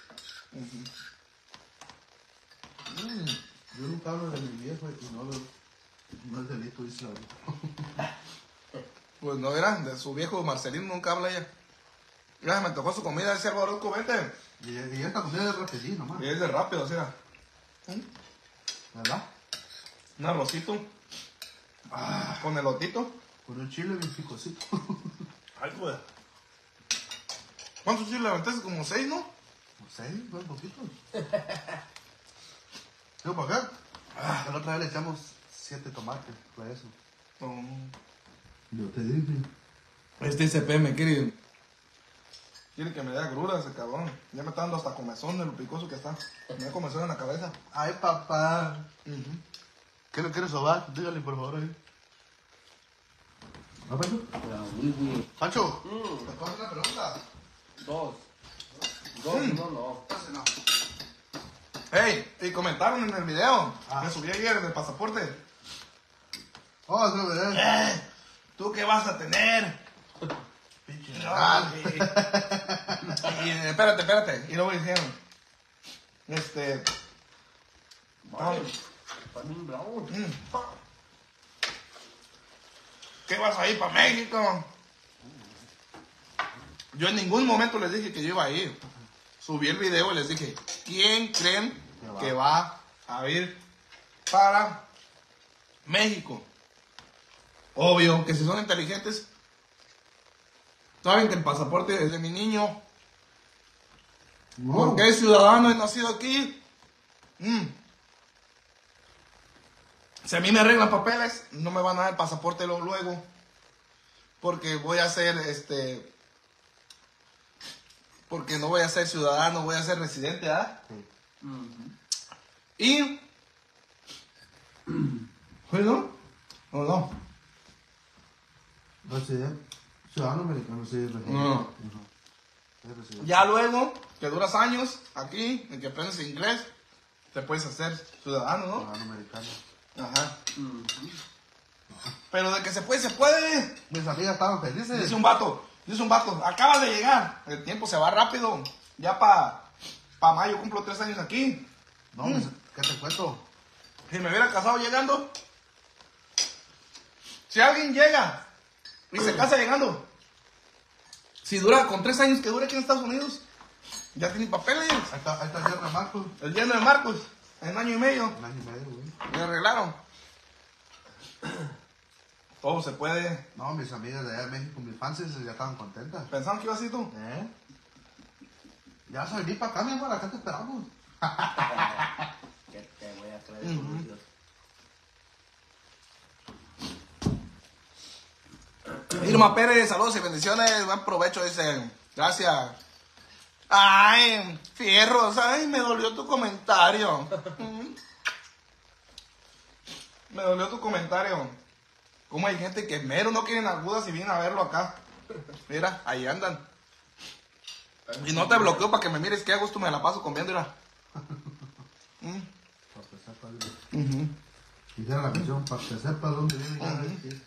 S3: Yo nunca hablo de mi viejo y no es delito, dice ahorita.
S1: Pues no era, de su viejo Marcelino nunca habla ella. Ya me antojó su comida, ese Orozco, vete.
S3: Y esta comida es rapidín nomás.
S1: Y es de rápido, o sea.
S3: ¿Verdad?
S1: Un arrocito. Con elotito.
S3: Con un chile bien picosito.
S1: Ay, pues. ¿Cuántos chiles le aventaste? Como 6, ¿no?
S3: Pues 6, muy poquitos. ¿Yo para acá? La otra vez le echamos 7 tomates, fue eso. Yo te dije.
S1: Este ICP me quiere que me dé agruras ese cabrón. Ya me está dando hasta comezón de lo picoso que está. Me da comezón en la cabeza.
S3: Ay, papá. ¿Qué lo quieres sobar? Dígale, por favor, ahí. ¿Ah, Pancho? Pancho, ¿te puedo hacer una pregunta?
S2: Dos, no.
S3: No.
S1: Hey, y comentaron en el video.
S3: Ah.
S1: Me subí ayer en el pasaporte.
S3: Oh, eso lo veré.
S1: ¿Tú qué vas a tener?
S3: Pinche
S1: Y espérate. Y luego dijeron,
S2: También bravo.
S1: ¿Qué vas a ir para México? Yo en ningún momento les dije que yo iba a ir. Subí el video y les dije, ¿quién creen que va a ir para México? Obvio que si son inteligentes, saben que el pasaporte es de mi niño. Porque es ciudadano y nacido aquí. Si a mí me arreglan papeles, no me van a dar el pasaporte luego. Porque voy a ser porque no voy a ser ciudadano, voy a ser residente, ¿ah? Y ¿no? ¿O no?
S3: Residente. Ciudadano americano, sí, residente.
S1: No. Ya luego, que duras años aquí, en que aprendes inglés, te puedes hacer ciudadano, ¿no?
S3: Ciudadano americano.
S1: Ajá. Pero de que se puede, se puede.
S3: Mis amigas estaban felices.
S1: Dice un vato, acabas de llegar. El tiempo se va rápido. Ya para mayo cumplo 3 años aquí.
S3: No, ¿qué te cuento?
S1: Si me hubiera casado llegando. Si alguien llega y se casa llegando. Si dura con 3 años que dure aquí en Estados Unidos, ya tiene papeles.
S3: Ahí está el yerno de Marcos.
S1: El yerno de Marcos, en año y medio.
S3: Un año y medio, güey.
S1: Me arreglaron. Todo se puede.
S3: No, mis amigas de allá de México, mis fans, ya estaban contentas.
S1: ¿Pensaban que iba así tú?
S3: Ya vas a venir para acá, mi amor, acá te esperamos.
S2: Que te voy a traer con Dios.
S1: Irma Pérez, saludos y bendiciones, buen provecho, dice. Gracias. Ay, Fierros, ay, me dolió tu comentario. Me dolió tu comentario. Como hay gente que mero no quieren agudas y vienen a verlo acá. Mira, ahí andan. Y no te bloqueo para que me mires, que a gusto me la paso comiendo, mira.
S3: Para que sepa, hiciera la canción, para que sepa dónde vive cada vez que...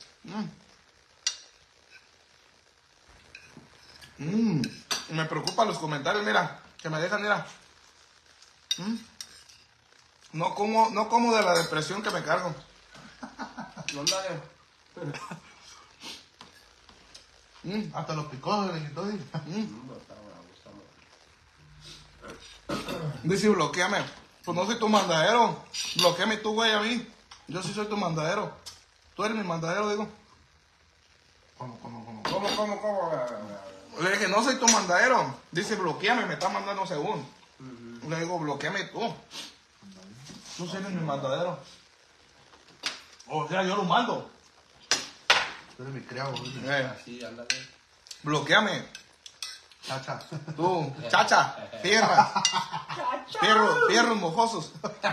S1: Me preocupan los comentarios, mira, que me dejan, mira. No como de la depresión que me cargo.
S2: No dale.
S3: Hasta los picosos le quitó.
S1: Dice, bloqueame. Pues no soy tu mandadero. Bloqueame tú, güey, a mí. Yo sí soy tu mandadero. Tú eres mi mandadero, digo.
S3: ¿Cómo?
S1: Le dije, no soy tu mandadero. Dice, bloqueame, me está mandando según. Le digo, bloqueame tú. Tú sí eres mi mandadero. O sea, yo lo mando.
S3: Tú eres mi criado, güey.
S2: Así, ándale.
S1: Bloqueame.
S3: Chacha.
S1: Tú, chacha, tierras. Fierros mojosos.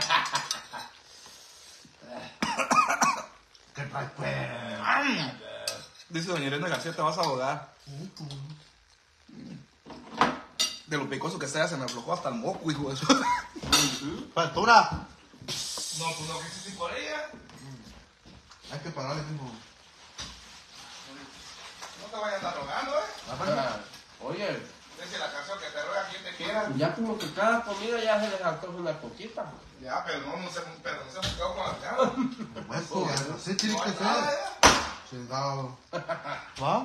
S3: ¿Qué traes, pues?
S1: Dice doña Irene García, te vas a ahogar. De lo picoso que sea, se me aflojó hasta el moco, hijo de eso.
S3: ¡Factura!
S1: No, pues no, que sí por ella.
S3: Hay que pagarle, mismo.
S1: No te vayas a estar rogando,
S2: Oye,
S1: Dice la canción que te ruega quien te quiera.
S2: ya como que cada comida ya se les antoja una poquita.
S1: Ya, pero no se hemos quedado con las ganas.
S3: Pues, así tiene que ser. Chingado. ¿Va?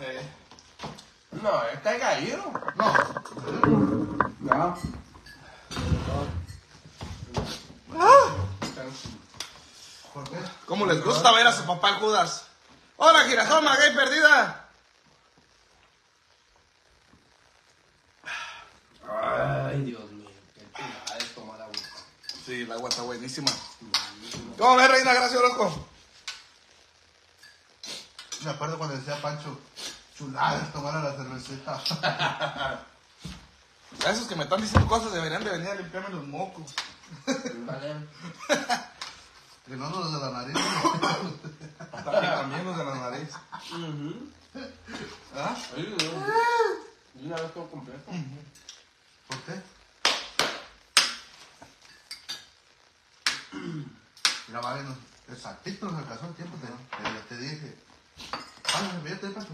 S2: No, está gallo.
S3: No.
S2: No.
S3: ¿Por qué?
S1: ¿Cómo les gusta ver a su papá el Judas? ¡Hola, girasol, maguey perdida!
S2: Ay, Dios mío, qué chulada es tomar agua.
S1: Sí, el agua está buenísima. ¿Cómo ves, Reina? Gracias, Orozco.
S3: Me acuerdo cuando decía Pancho, chuladas tomar a la cervecita.
S1: A esos que me están diciendo cosas deberían de venir a limpiarme los mocos.
S2: Vale.
S3: Que no los de la nariz.
S1: También los de la nariz. ¿Ah?
S2: Ay, Dios. Y una vez todo completo.
S3: ¿Por qué? Mira, vale, exactito nos alcanzó el tiempo. Te dije. Vamos, envíate, Pancho.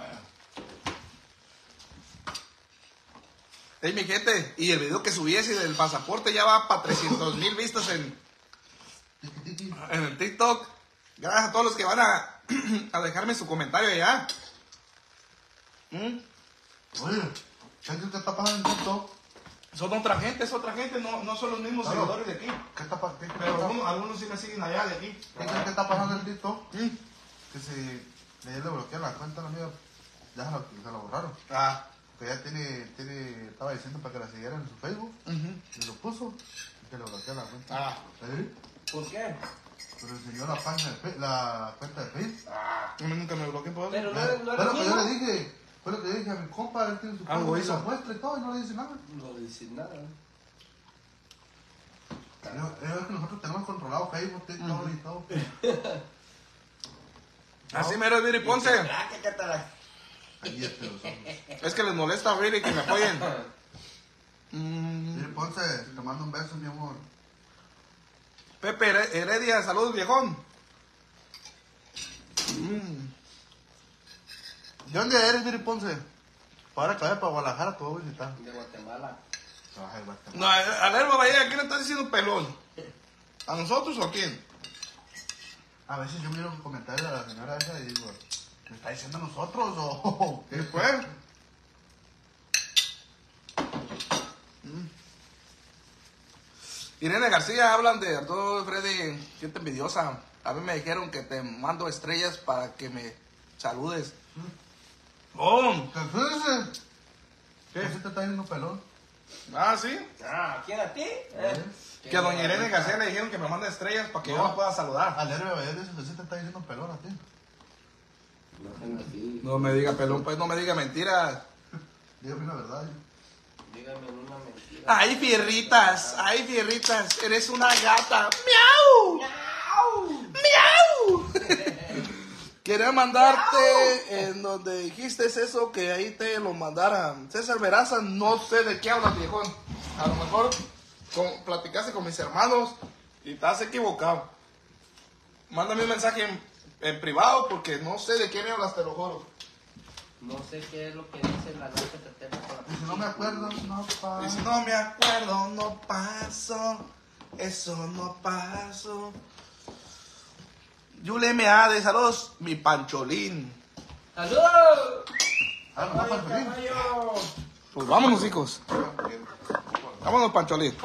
S1: Ey, mi gente, y el video que subí ese del pasaporte ya va para 300,000 vistas en en el TikTok. Gracias a todos los que van a dejarme su comentario allá.
S3: Oye, ¿qué está pasando en TikTok?
S1: Son otra gente, no son los mismos seguidores de aquí.
S3: ¿Qué está pasando?
S1: Pero algunos sí me siguen allá de aquí.
S3: ¿Qué está pasando en TikTok? Que si le bloquean la cuenta a la amiga, ya se la borraron. Que ya estaba diciendo para que la siguieran en su Facebook. Y lo puso y que le bloquean la cuenta. ¿Sí?
S2: ¿Por qué?
S3: Pero enseñó la página la cuenta de Facebook.
S1: A mí nunca me bloqueé por
S2: Pero
S1: eso.
S2: no
S3: Fue lo que yo le dije. Fue lo que le dije a mi compa, él tiene su
S1: Algo
S3: Facebook,
S1: hizo.
S3: la muestra y todo, y no le dice nada.
S2: No dice nada.
S3: Es que nosotros tenemos controlado Facebook, TikTok y todo.
S1: Así mero es Viri Ponce.
S3: Ahí los ojos.
S1: Es que les molesta a Viri que me apoyen.
S3: Mire, Ponce, te mando un beso, mi amor.
S1: Pepe Heredia, saludos viejón.
S3: ¿De dónde eres, Viri Ponce? Para que vaya para Guadalajara, te voy a visitar.
S2: De Guatemala.
S3: Ay, Guatemala.
S1: No, al Herba Bahía, ¿a quién le estás diciendo pelón? ¿A nosotros o a quién?
S3: A veces yo miro los comentarios de la señora esa y digo, ¿me está diciendo a nosotros o
S1: ¿Qué fue? Irene García, hablan de Arturo Freddy, gente envidiosa. A mí me dijeron que te mando estrellas para que me saludes. ¡Oh!
S3: ¿Qué? ¿Qué te está diciendo pelón?
S1: Ah, ¿sí?
S2: ¿Quién a ti?
S1: Que a doña Irene García le dijeron que me mande estrellas para que yo la pueda saludar.
S3: Al Herbe Valle dice que sí te está diciendo pelón a ti.
S1: No me diga pelón, pues no me diga mentiras.
S3: Dígame la verdad.
S2: Dígame una mentira.
S1: ¡Ay, fierritas! ¡Eres una gata! ¡Miau! ¡Miau! Quería mandarte en donde dijiste eso, que ahí te lo mandara César Veraza. No sé de qué hablas, viejón. A lo mejor platicaste con mis hermanos y estás equivocado. Mándame un mensaje en privado porque no sé de qué me hablas, te lo juro.
S2: No sé qué es lo que dice la noche tetera con la
S3: Y si no me acuerdo, no pasa.
S1: Y si no me acuerdo, no paso. Eso no paso. Yule M.A. de saludos, mi pancholín.
S2: ¡Saludos!
S3: No pasa feliz.
S1: Pues vámonos, hijos. Vámonos, pancholín.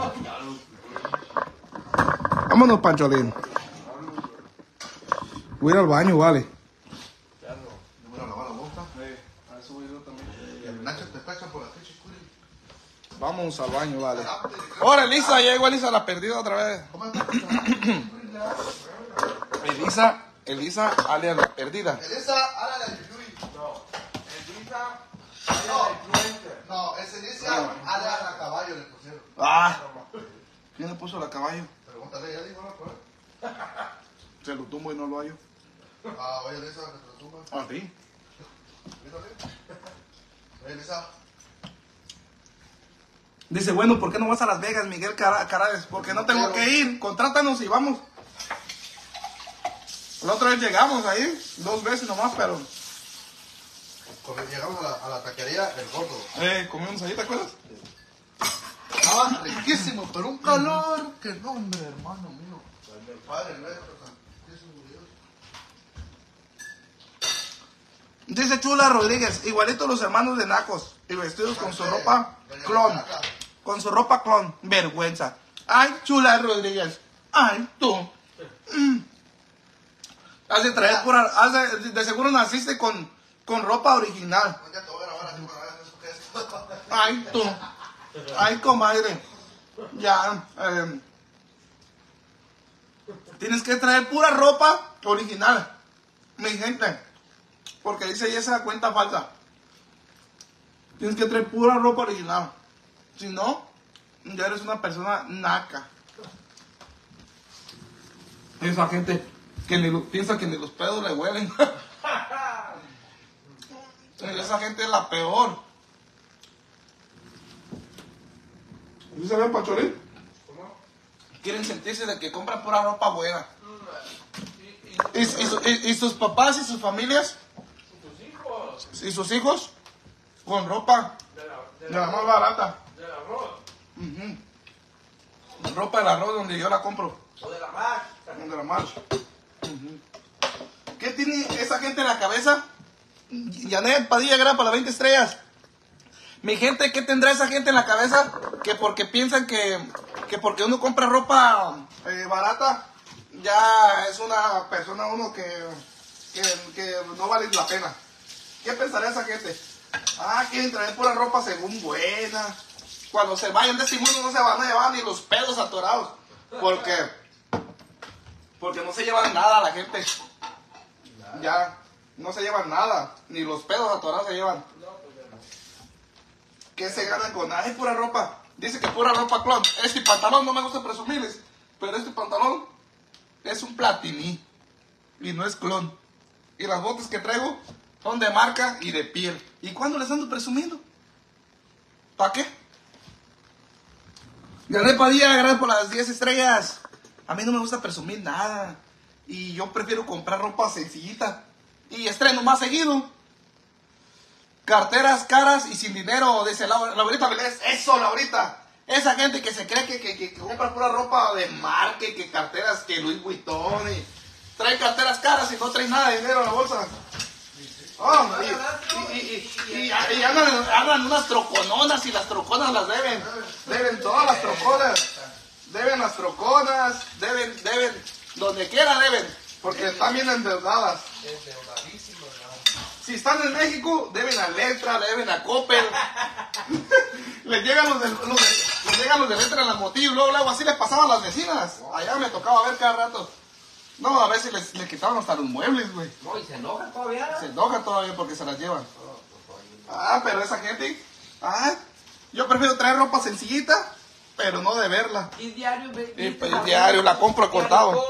S1: Vámonos, pancholín. Voy a ir al baño, vale.
S3: Yo voy a lavar la boca.
S1: A eso voy yo también.
S3: Y el Nacho te cacha por la pinche curi.
S1: Vamos al baño, vale. Ahora, Elisa, ya llegó Elisa la perdida otra vez.
S3: ¿Cómo estás?
S1: Elisa, alias la perdida.
S3: Elisa, háblale al Yuri. No, es Elisa, háblale a caballo, le pusieron.
S1: ¿Quién le puso la caballo?
S3: Pregúntale, ya dijo, ¿no?
S1: Se lo tumbo y no lo hallo.
S3: Oye, Elisa, que te lo tumba.
S1: ¿A ti?
S3: Oye, Elisa.
S1: Dice, bueno, ¿por qué no vas a Las Vegas, Miguel Carades? Porque no tengo que ir. Contrátanos y vamos. La otra vez llegamos ahí, 2 veces nomás, pero...
S3: Llegamos a la taquería El Gordo.
S1: Comimos ahí, ¿te acuerdas?
S3: Estaba riquísimo, pero un calor que no, hombre, hermano mío. El Padre nuestro, Santísimo Dios.
S1: Dice Chula Rodríguez, igualito los hermanos de Nacos, y vestidos con su ropa clon. Con su ropa clon. Vergüenza. Ay, Chula Rodríguez. Ay, tú. Hace traer pura... de seguro naciste con ropa original.
S3: Ya te voy a grabar así para ver eso que es.
S1: Ay, tú. Ay, comadre. Ya. Tienes que traer pura ropa original. Mi gente. Porque dice ahí esa cuenta falsa. Tienes que traer pura ropa original. Si no, ya eres una persona naca. Esa gente que piensa que ni los pedos le huelen. Esa gente es la peor. ¿Sí se ven, Pacholín? ¿Cómo? Quieren sentirse de que compran pura ropa buena. ¿Y sus papás y sus familias? ¿Y sus hijos? Con ropa de la más barata. Del arroz. Ropa del arroz donde yo la compro.
S2: O de la mar.
S1: De la March. ¿Qué tiene esa gente en la cabeza? Janet Padilla, gran para las 20 estrellas. Mi gente, ¿qué tendrá esa gente en la cabeza? Que porque piensan que porque uno compra ropa barata, ya es una persona uno que no vale la pena. ¿Qué pensaría esa gente? Quieren traer pura ropa según buena. Cuando se vayan de este mundo no se van a llevar ni los pelos atorados. Porque no se llevan nada la gente. Ya, no se llevan nada. Ni los pelos atorados se llevan. ¿Qué se ganan con? Pura ropa. Dice que pura ropa clon. Este pantalón no me gusta presumirles, pero este pantalón es un Platini. Y no es clon. Y las botas que traigo son de marca y de piel. ¿Y cuándo les ando presumiendo? ¿Para qué? Gané Padilla, gracias por las 10 estrellas. A mí no me gusta presumir nada. Y yo prefiero comprar ropa sencillita. Y estreno más seguido. Carteras caras y sin dinero, dice Laurita Vélez. Eso, Laurita. Esa gente que se cree que compra pura ropa de marca, que carteras, que Louis Vuitton. Y trae carteras caras y no trae nada de dinero en la bolsa. Y andan unas trocononas y las troconas las deben. Deben todas las troconas. Deben las troconas. Deben. Donde quiera deben. Porque están bien endeudadas. Si están en México, deben a Electra, deben a Coppel. Les llegan los de Electra en la motillo. Luego así les pasaban a las vecinas. Allá me tocaba ver cada rato. No, a veces les quitaban hasta los muebles, güey.
S2: No, y se enojan todavía.
S1: Se enojan todavía porque se las llevan. Pero esa gente... yo prefiero traer ropa sencillita, pero no de verla.
S2: Y diario,
S1: diario, la compro cortado.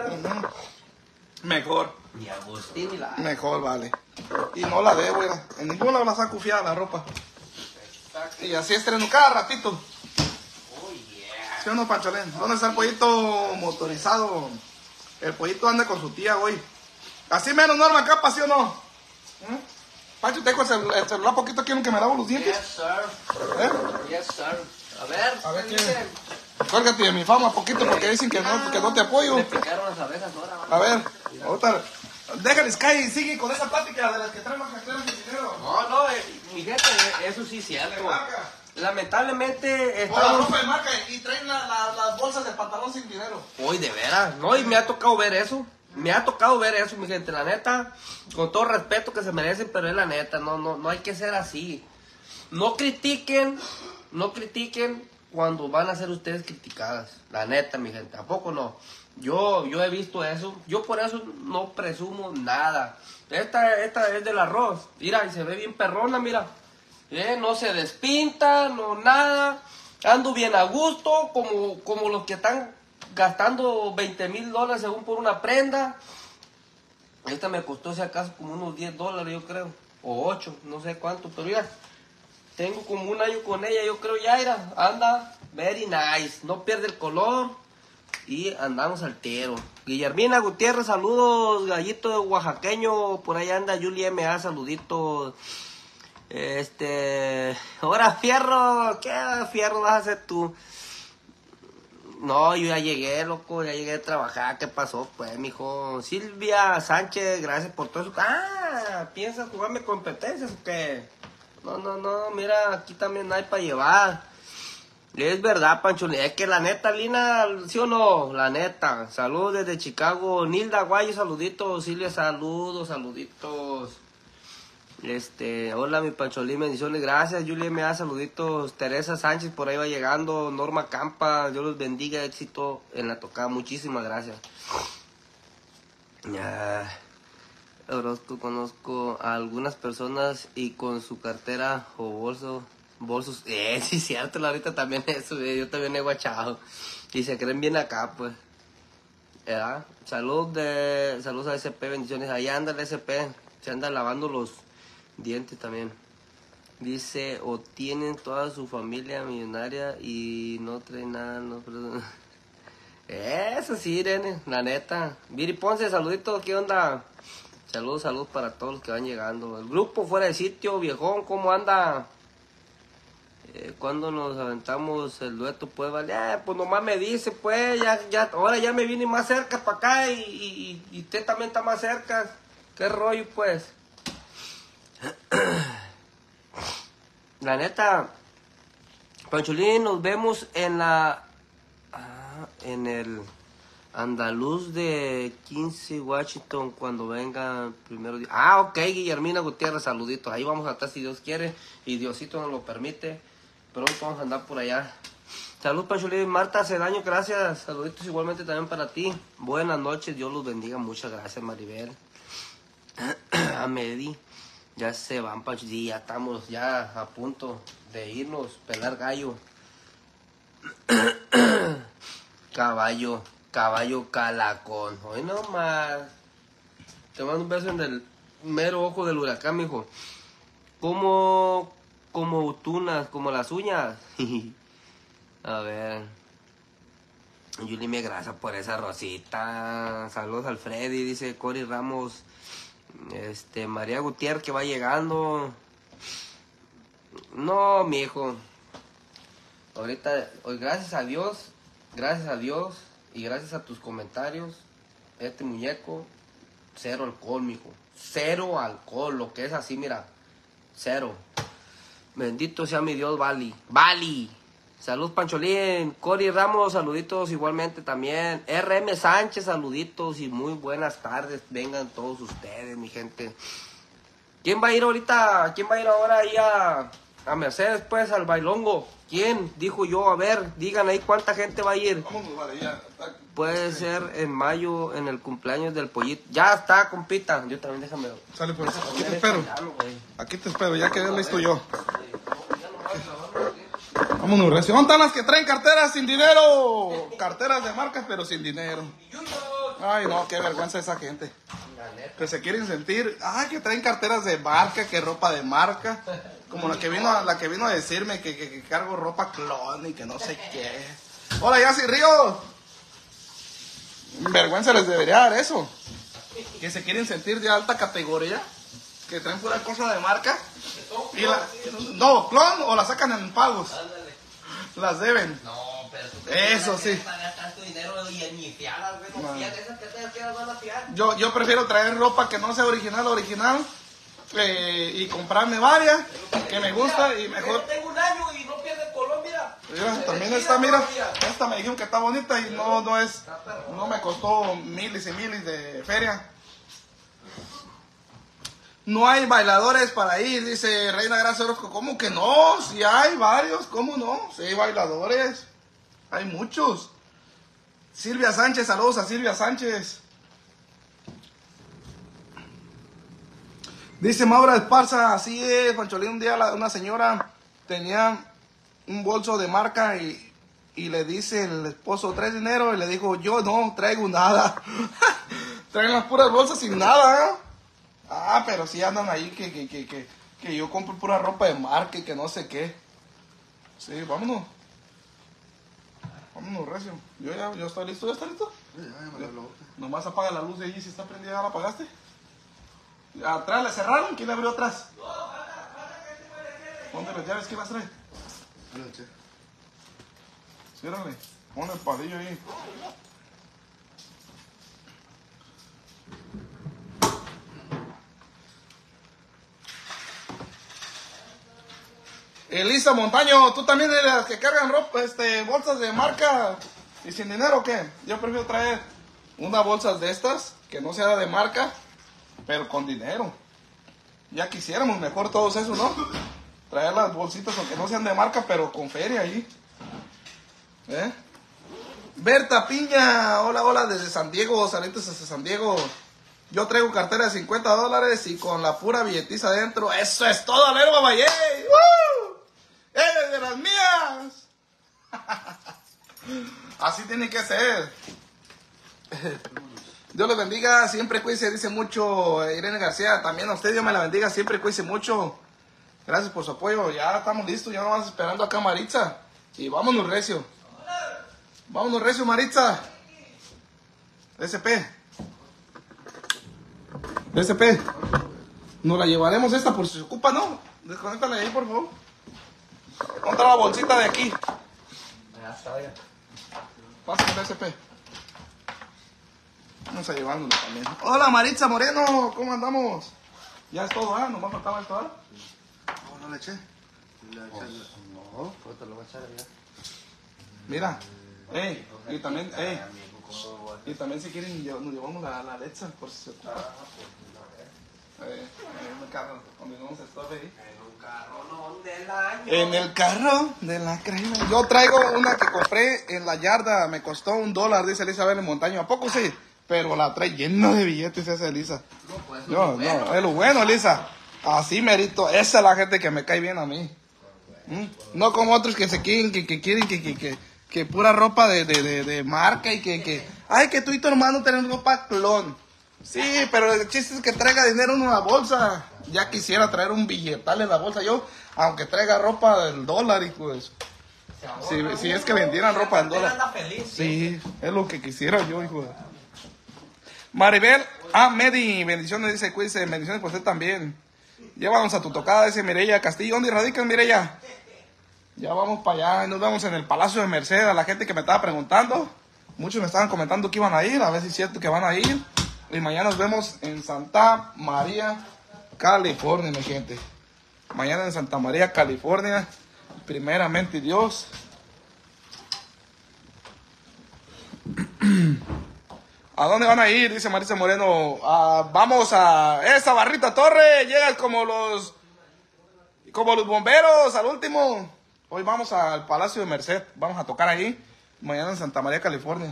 S1: Mejor.
S2: Y Agustín y la...
S1: Mejor, vale. Y no la debo, güey. En ningún lado la saco fiada la ropa. Y así estreno cada ratito.
S2: Oh, yeah.
S1: ¿Sí o no, Pancholén? ¿Dónde está el pollito motorizado? El pollito anda con su tía, güey. Así menos Norma Capa, ¿sí o no? Pancho, tengo el celular poquito, quiero que me lavo los dientes.
S2: Yes, sir. Yes, sir. A ver
S1: ¿qué? Cuélgate de mi fama poquito porque dicen que no te apoyo.
S2: Le picaron las abejas ahora.
S1: A ver, ahorita, déjales caer y sigue con esa plática de las que traen las carteras de dinero.
S2: No, mi gente, eso sí es cierto. Lamentablemente
S1: O la ropa de marca y traen las bolsas de pantalón sin dinero.
S2: Hoy de veras, no, y me ha tocado ver eso. Mi gente, la neta, con todo respeto que se merecen, pero es la neta, no hay que ser así. No critiquen cuando van a ser ustedes criticadas. La neta, mi gente, tampoco no. Yo he visto eso, yo por eso no presumo nada. Esta es del arroz, mira, y se ve bien perrona, mira. No se despinta, no nada. Ando bien a gusto, como los que están gastando $20,000 según por una prenda. Esta me costó si acaso como unos $10, yo creo. O 8, no sé cuánto, pero ya. Tengo como un año con ella, yo creo ya, mira, anda very nice. No pierde el color y andamos al tiro. Guillermina Gutiérrez, saludos. Gallito oaxaqueño, por ahí anda. Julia M.A., saluditos. Ahora Fierro, ¿qué Fierro vas a hacer tú? No, yo ya llegué, loco, ya llegué a trabajar. ¿Qué pasó, pues, mijo? Silvia Sánchez, gracias por todo eso. ¿Piensas jugarme competencias o qué? No, mira, aquí también hay para llevar. Es verdad, Pancho, es que la neta, Lina, ¿sí o no? La neta. Saludos desde Chicago. Nilda Guayo, saluditos. Silvia, saluditos. Hola, mi Pancholín, bendiciones, gracias. Julia M.A., saluditos. Teresa Sánchez, por ahí va llegando. Norma Campa, Dios los bendiga, éxito en la tocada. Muchísimas gracias. Orozco, conozco a algunas personas y con su cartera o bolsos. Sí, cierto, ahorita también eso, yo también he guachado. Y se creen bien acá, pues. Saludos a SP, bendiciones. Ahí anda el SP, se anda lavando los dientes también. Dice, o tienen toda su familia millonaria y no traen nada, no, perdón. Eso sí, Irene, la neta. Viri Ponce, saluditos, ¿qué onda? Saludos para todos los que van llegando. El grupo fuera de sitio, viejón, ¿cómo anda? ¿Cuándo nos aventamos el dueto? Pues vale, pues nomás me dice, pues, ahora ya me vine más cerca para acá y usted también está más cerca. ¿Qué rollo, pues? La neta, Pancholín, nos vemos en en el Andaluz de 15 Washington cuando venga el primero día. Ok, Guillermina Gutiérrez, saluditos. Ahí vamos a estar si Dios quiere y Diosito nos lo permite. Pronto vamos a andar por allá. Salud, Pancholín. Marta Cedaño, gracias. Saluditos igualmente también para ti. Buenas noches, Dios los bendiga. Muchas gracias, Maribel. A Medi. Ya se van, Pancholín. Ya estamos ya a punto de irnos. Pelar gallo. Caballo calacón. Hoy nomás. Te mando un beso en el mero ojo del huracán, mijo. Como tunas, como las uñas. A ver. Yuli me grasa por esa rosita. Saludos al Freddy, dice Cory Ramos. María Gutiérrez que va llegando. No, mijo. Ahorita, hoy gracias a Dios y gracias a tus comentarios, este muñeco, cero alcohol, mijo. Cero alcohol, lo que es así, mira. Cero. Bendito sea mi Dios, Bali. Salud, Pancholín. Cory Ramos, saluditos igualmente también. RM Sánchez, saluditos y muy buenas tardes. Vengan todos ustedes, mi gente. ¿Quién va a ir ahorita? ¿Quién va a ir ahora ahí a Mercedes, pues, al bailongo? ¿Quién? Dijo yo, a ver, digan ahí cuánta gente va a ir.
S1: Vámonos, vale, ya.
S2: Puede ser en mayo, en el cumpleaños del pollito. Ya está, compita. Yo también déjame.
S1: Sale pues, aquí te espero. Aquí te espero, ya quedé listo yo. Vámonos, recio. ¿Dónde están las que traen carteras sin dinero? Carteras de marcas, pero sin dinero. Ay, no, qué vergüenza esa gente. Que se quieren sentir, que traen carteras de marca, que ropa de marca. Como la que vino a decirme que cargo ropa clon y que no sé qué. Hola, Yassi Ríos. Vergüenza les debería dar eso. Que se quieren sentir de alta categoría. Que traen pura cosa de marca. No, clon o la sacan en pagos. Las deben.
S2: No, pero tú
S1: eso sí.
S2: Gastar tu dinero y ni fiadas, güey. No fías, esas que van a fiar.
S1: Yo prefiero traer ropa que no sea original. Y comprarme varias que me gusta y mejor.
S2: Tengo un año y no pierde color, mira.
S1: También esta, mira, esta me dijeron que está bonita y no me costó miles y miles de feria. No hay bailadores para ir, dice Reina Gracia Orozco. ¿Cómo que no? Si hay varios, ¿cómo no? Sí hay bailadores, hay muchos. Silvia Sánchez, saludos a Silvia Sánchez. Dice Maura Esparza, así es, Pancholín, un día una señora tenía un bolso de marca y le dice el esposo, ¿traes dinero? Y le dijo, yo no traigo nada. Traen las puras bolsas sin nada, ¿eh? Pero sí andan ahí que yo compro pura ropa de marca y que no sé qué. Sí, vámonos. Vámonos, recio. Yo estoy listo, ¿ya está listo? Nomás apaga la luz de ahí, si está prendida, ¿ya la apagaste? ¿Atrás le cerraron? ¿Quién le abrió atrás? Ponte las llaves, ¿qué vas a traer? Ciérrale, pon el palillo ahí. Elisa Montaño, ¿tú también eres las que cargan ropa, bolsas de marca y sin dinero o qué? Yo prefiero traer unas bolsas de estas, que no sea de marca, pero con dinero. Ya quisiéramos mejor todos eso, ¿no? Traer las bolsitas aunque no sean de marca, pero con feria ahí. Berta Piña, hola desde San Diego, saludos desde San Diego. Yo traigo cartera de $50 y con la pura billetiza adentro. ¡Eso es todo, Lerma Valle! ¡Woo! ¡Eres de las mías! Así tiene que ser. Dios los bendiga, siempre cuídense, dice mucho Irene García. También a usted, Dios me la bendiga, siempre cuídense mucho. Gracias por su apoyo. Ya estamos listos, ya vamos esperando acá a Maritza. Y vámonos, recio. Vámonos, recio, Maritza. SP. Nos la llevaremos esta por si se ocupa, ¿no? Desconéctala ahí, por favor. ¿Dónde está la bolsita de aquí?
S2: Ya está, ya.
S1: Pásame el SP. Vamos a llevándolo también. Hola Maritza Moreno, ¿cómo andamos? Ya es todo, ¿ah? Nomás faltaba esto, ¿ah? No le eché.
S2: No, pues te lo voy a echar ya.
S1: Mira, y también si quieren nos llevamos la Alexa por si se ocupa. En el carro, donde vamos a estar ahí. En el carro de la crema. Yo traigo una que compré en la yarda, me costó $1, dice Elizabeth en Montaño. ¿A poco sí? Pero la trae llena de billetes esa Elisa. No, es lo bueno, Elisa. Así merito, esa es la gente que me cae bien a mí. No como otros que se quieren, que quieren que pura ropa de marca y ay, que tú y tu hermano tienen ropa clon. Sí, pero el chiste es que traiga dinero en una bolsa. Ya quisiera traer un billetal en la bolsa yo, aunque traiga ropa del dólar y pues. Si es que vendieran ropa del dólar. Sí, es lo que quisiera yo, hijo. Maribel, Medi, bendiciones, dice, cuídese, bendiciones por usted también. Llévanos a tu tocada, dice Mireya Castillo. ¿Dónde radican, Mireya? Ya vamos para allá y nos vemos en el Palacio de Merced. A la gente que me estaba preguntando, muchos me estaban comentando que iban a ir, a ver si es cierto que van a ir. Y mañana nos vemos en Santa María, California, mi gente. Mañana en Santa María, California. Primeramente Dios. ¿A dónde van a ir? Dice Marisa Moreno. Vamos a esa Barrita Torre. Llegas como los bomberos al último. Hoy vamos al Palacio de Merced. Vamos a tocar ahí. Mañana en Santa María, California.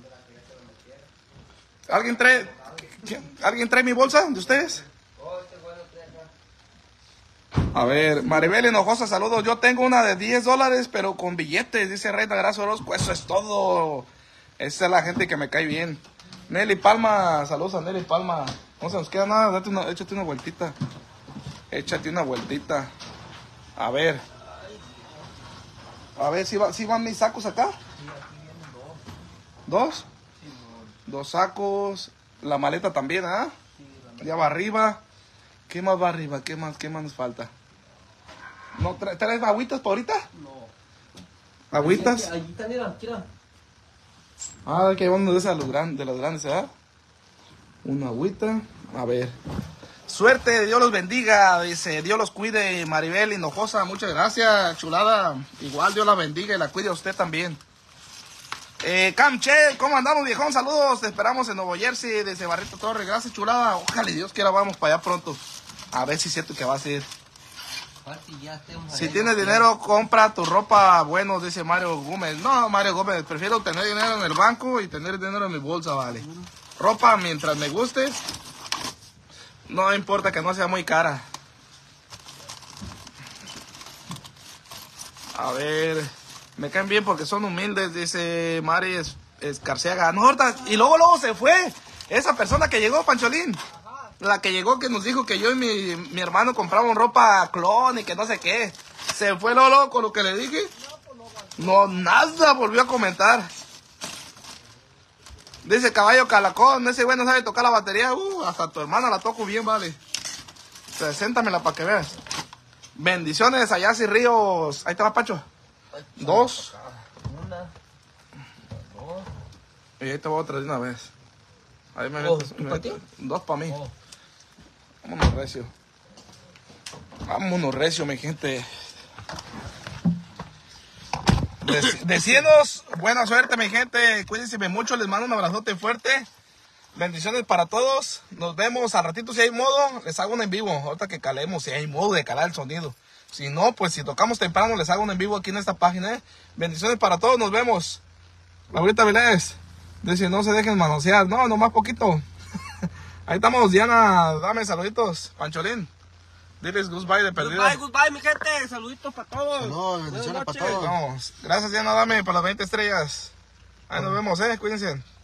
S1: ¿Alguien trae mi bolsa de ustedes? A ver, Maribel Hinojosa, saludos. Yo tengo una de $10, pero con billetes, dice Reina Gracia Orozco. Eso es todo. Esa es la gente que me cae bien. Nelly Palma, saludos a Nelly Palma. No se nos queda nada, échate una vueltita. Échate una vueltita. A ver si van mis sacos acá. ¿Dos? Dos sacos. La maleta también, ¿ah? Ya va arriba. ¿Qué más va arriba? ¿Qué más nos falta? ¿No traes agüitas por ahorita? No. ¿Agüitas?
S2: Allí está, mira.
S1: Que uno de esas de los grandes, ¿verdad? Una agüita. A ver. Suerte, Dios los bendiga. Dice, Dios los cuide, Maribel Hinojosa. Muchas gracias, chulada. Igual Dios la bendiga y la cuide a usted también. Camche, ¿cómo andamos, viejón? Saludos, te esperamos en Nuevo Jersey, desde Barrita Torre. Gracias, chulada. Ojalá Dios quiera, vamos para allá pronto. A ver si es cierto que vas a ir. Si tienes dinero, compra tu ropa. Bueno, dice Mario Gómez. No, Mario Gómez, prefiero tener dinero en el banco y tener dinero en mi bolsa, vale. Ropa mientras me guste. No importa que no sea muy cara. A ver, me caen bien porque son humildes, dice Mari Escarciaga. No, ahorita, y luego se fue. Esa persona que llegó, Pancholín. La que llegó que nos dijo que yo y mi hermano compramos ropa clon y que no sé qué. Se fue luego con lo que le dije. No, nada, volvió a comentar. Dice Caballo Calacón, ese güey no sabe tocar la batería. Hasta tu hermana la toco bien, vale. Preséntamela para que veas. Bendiciones, allá y Ríos. Ahí te va, Pacho. Dos.
S2: Una. Dos.
S1: Y ahí te voy otra de una vez. Ahí me metes.
S2: ¿Para ti?
S1: Dos para mí. Vámonos recio. Vámonos recio, mi gente. Decíenos, buena suerte, mi gente. Cuídense mucho, les mando un abrazote fuerte. Bendiciones para todos. Nos vemos al ratito. Si hay modo, les hago un en vivo. Ahorita que calemos, si hay modo de calar el sonido. Si no, pues si tocamos temprano, les hago un en vivo aquí en esta página. Bendiciones para todos, nos vemos. Laurita Vilés dice, no se dejen manosear. No, nomás poquito. Ahí estamos, Diana. Dame saluditos. Pancholín. Diles goodbye de perdida.
S2: Goodbye, mi gente. Saluditos para todos.
S3: Saludos, bendiciones para todos.
S1: Vamos. Gracias, Diana. Dame por las 20 estrellas. Ahí nos vemos, cuídense.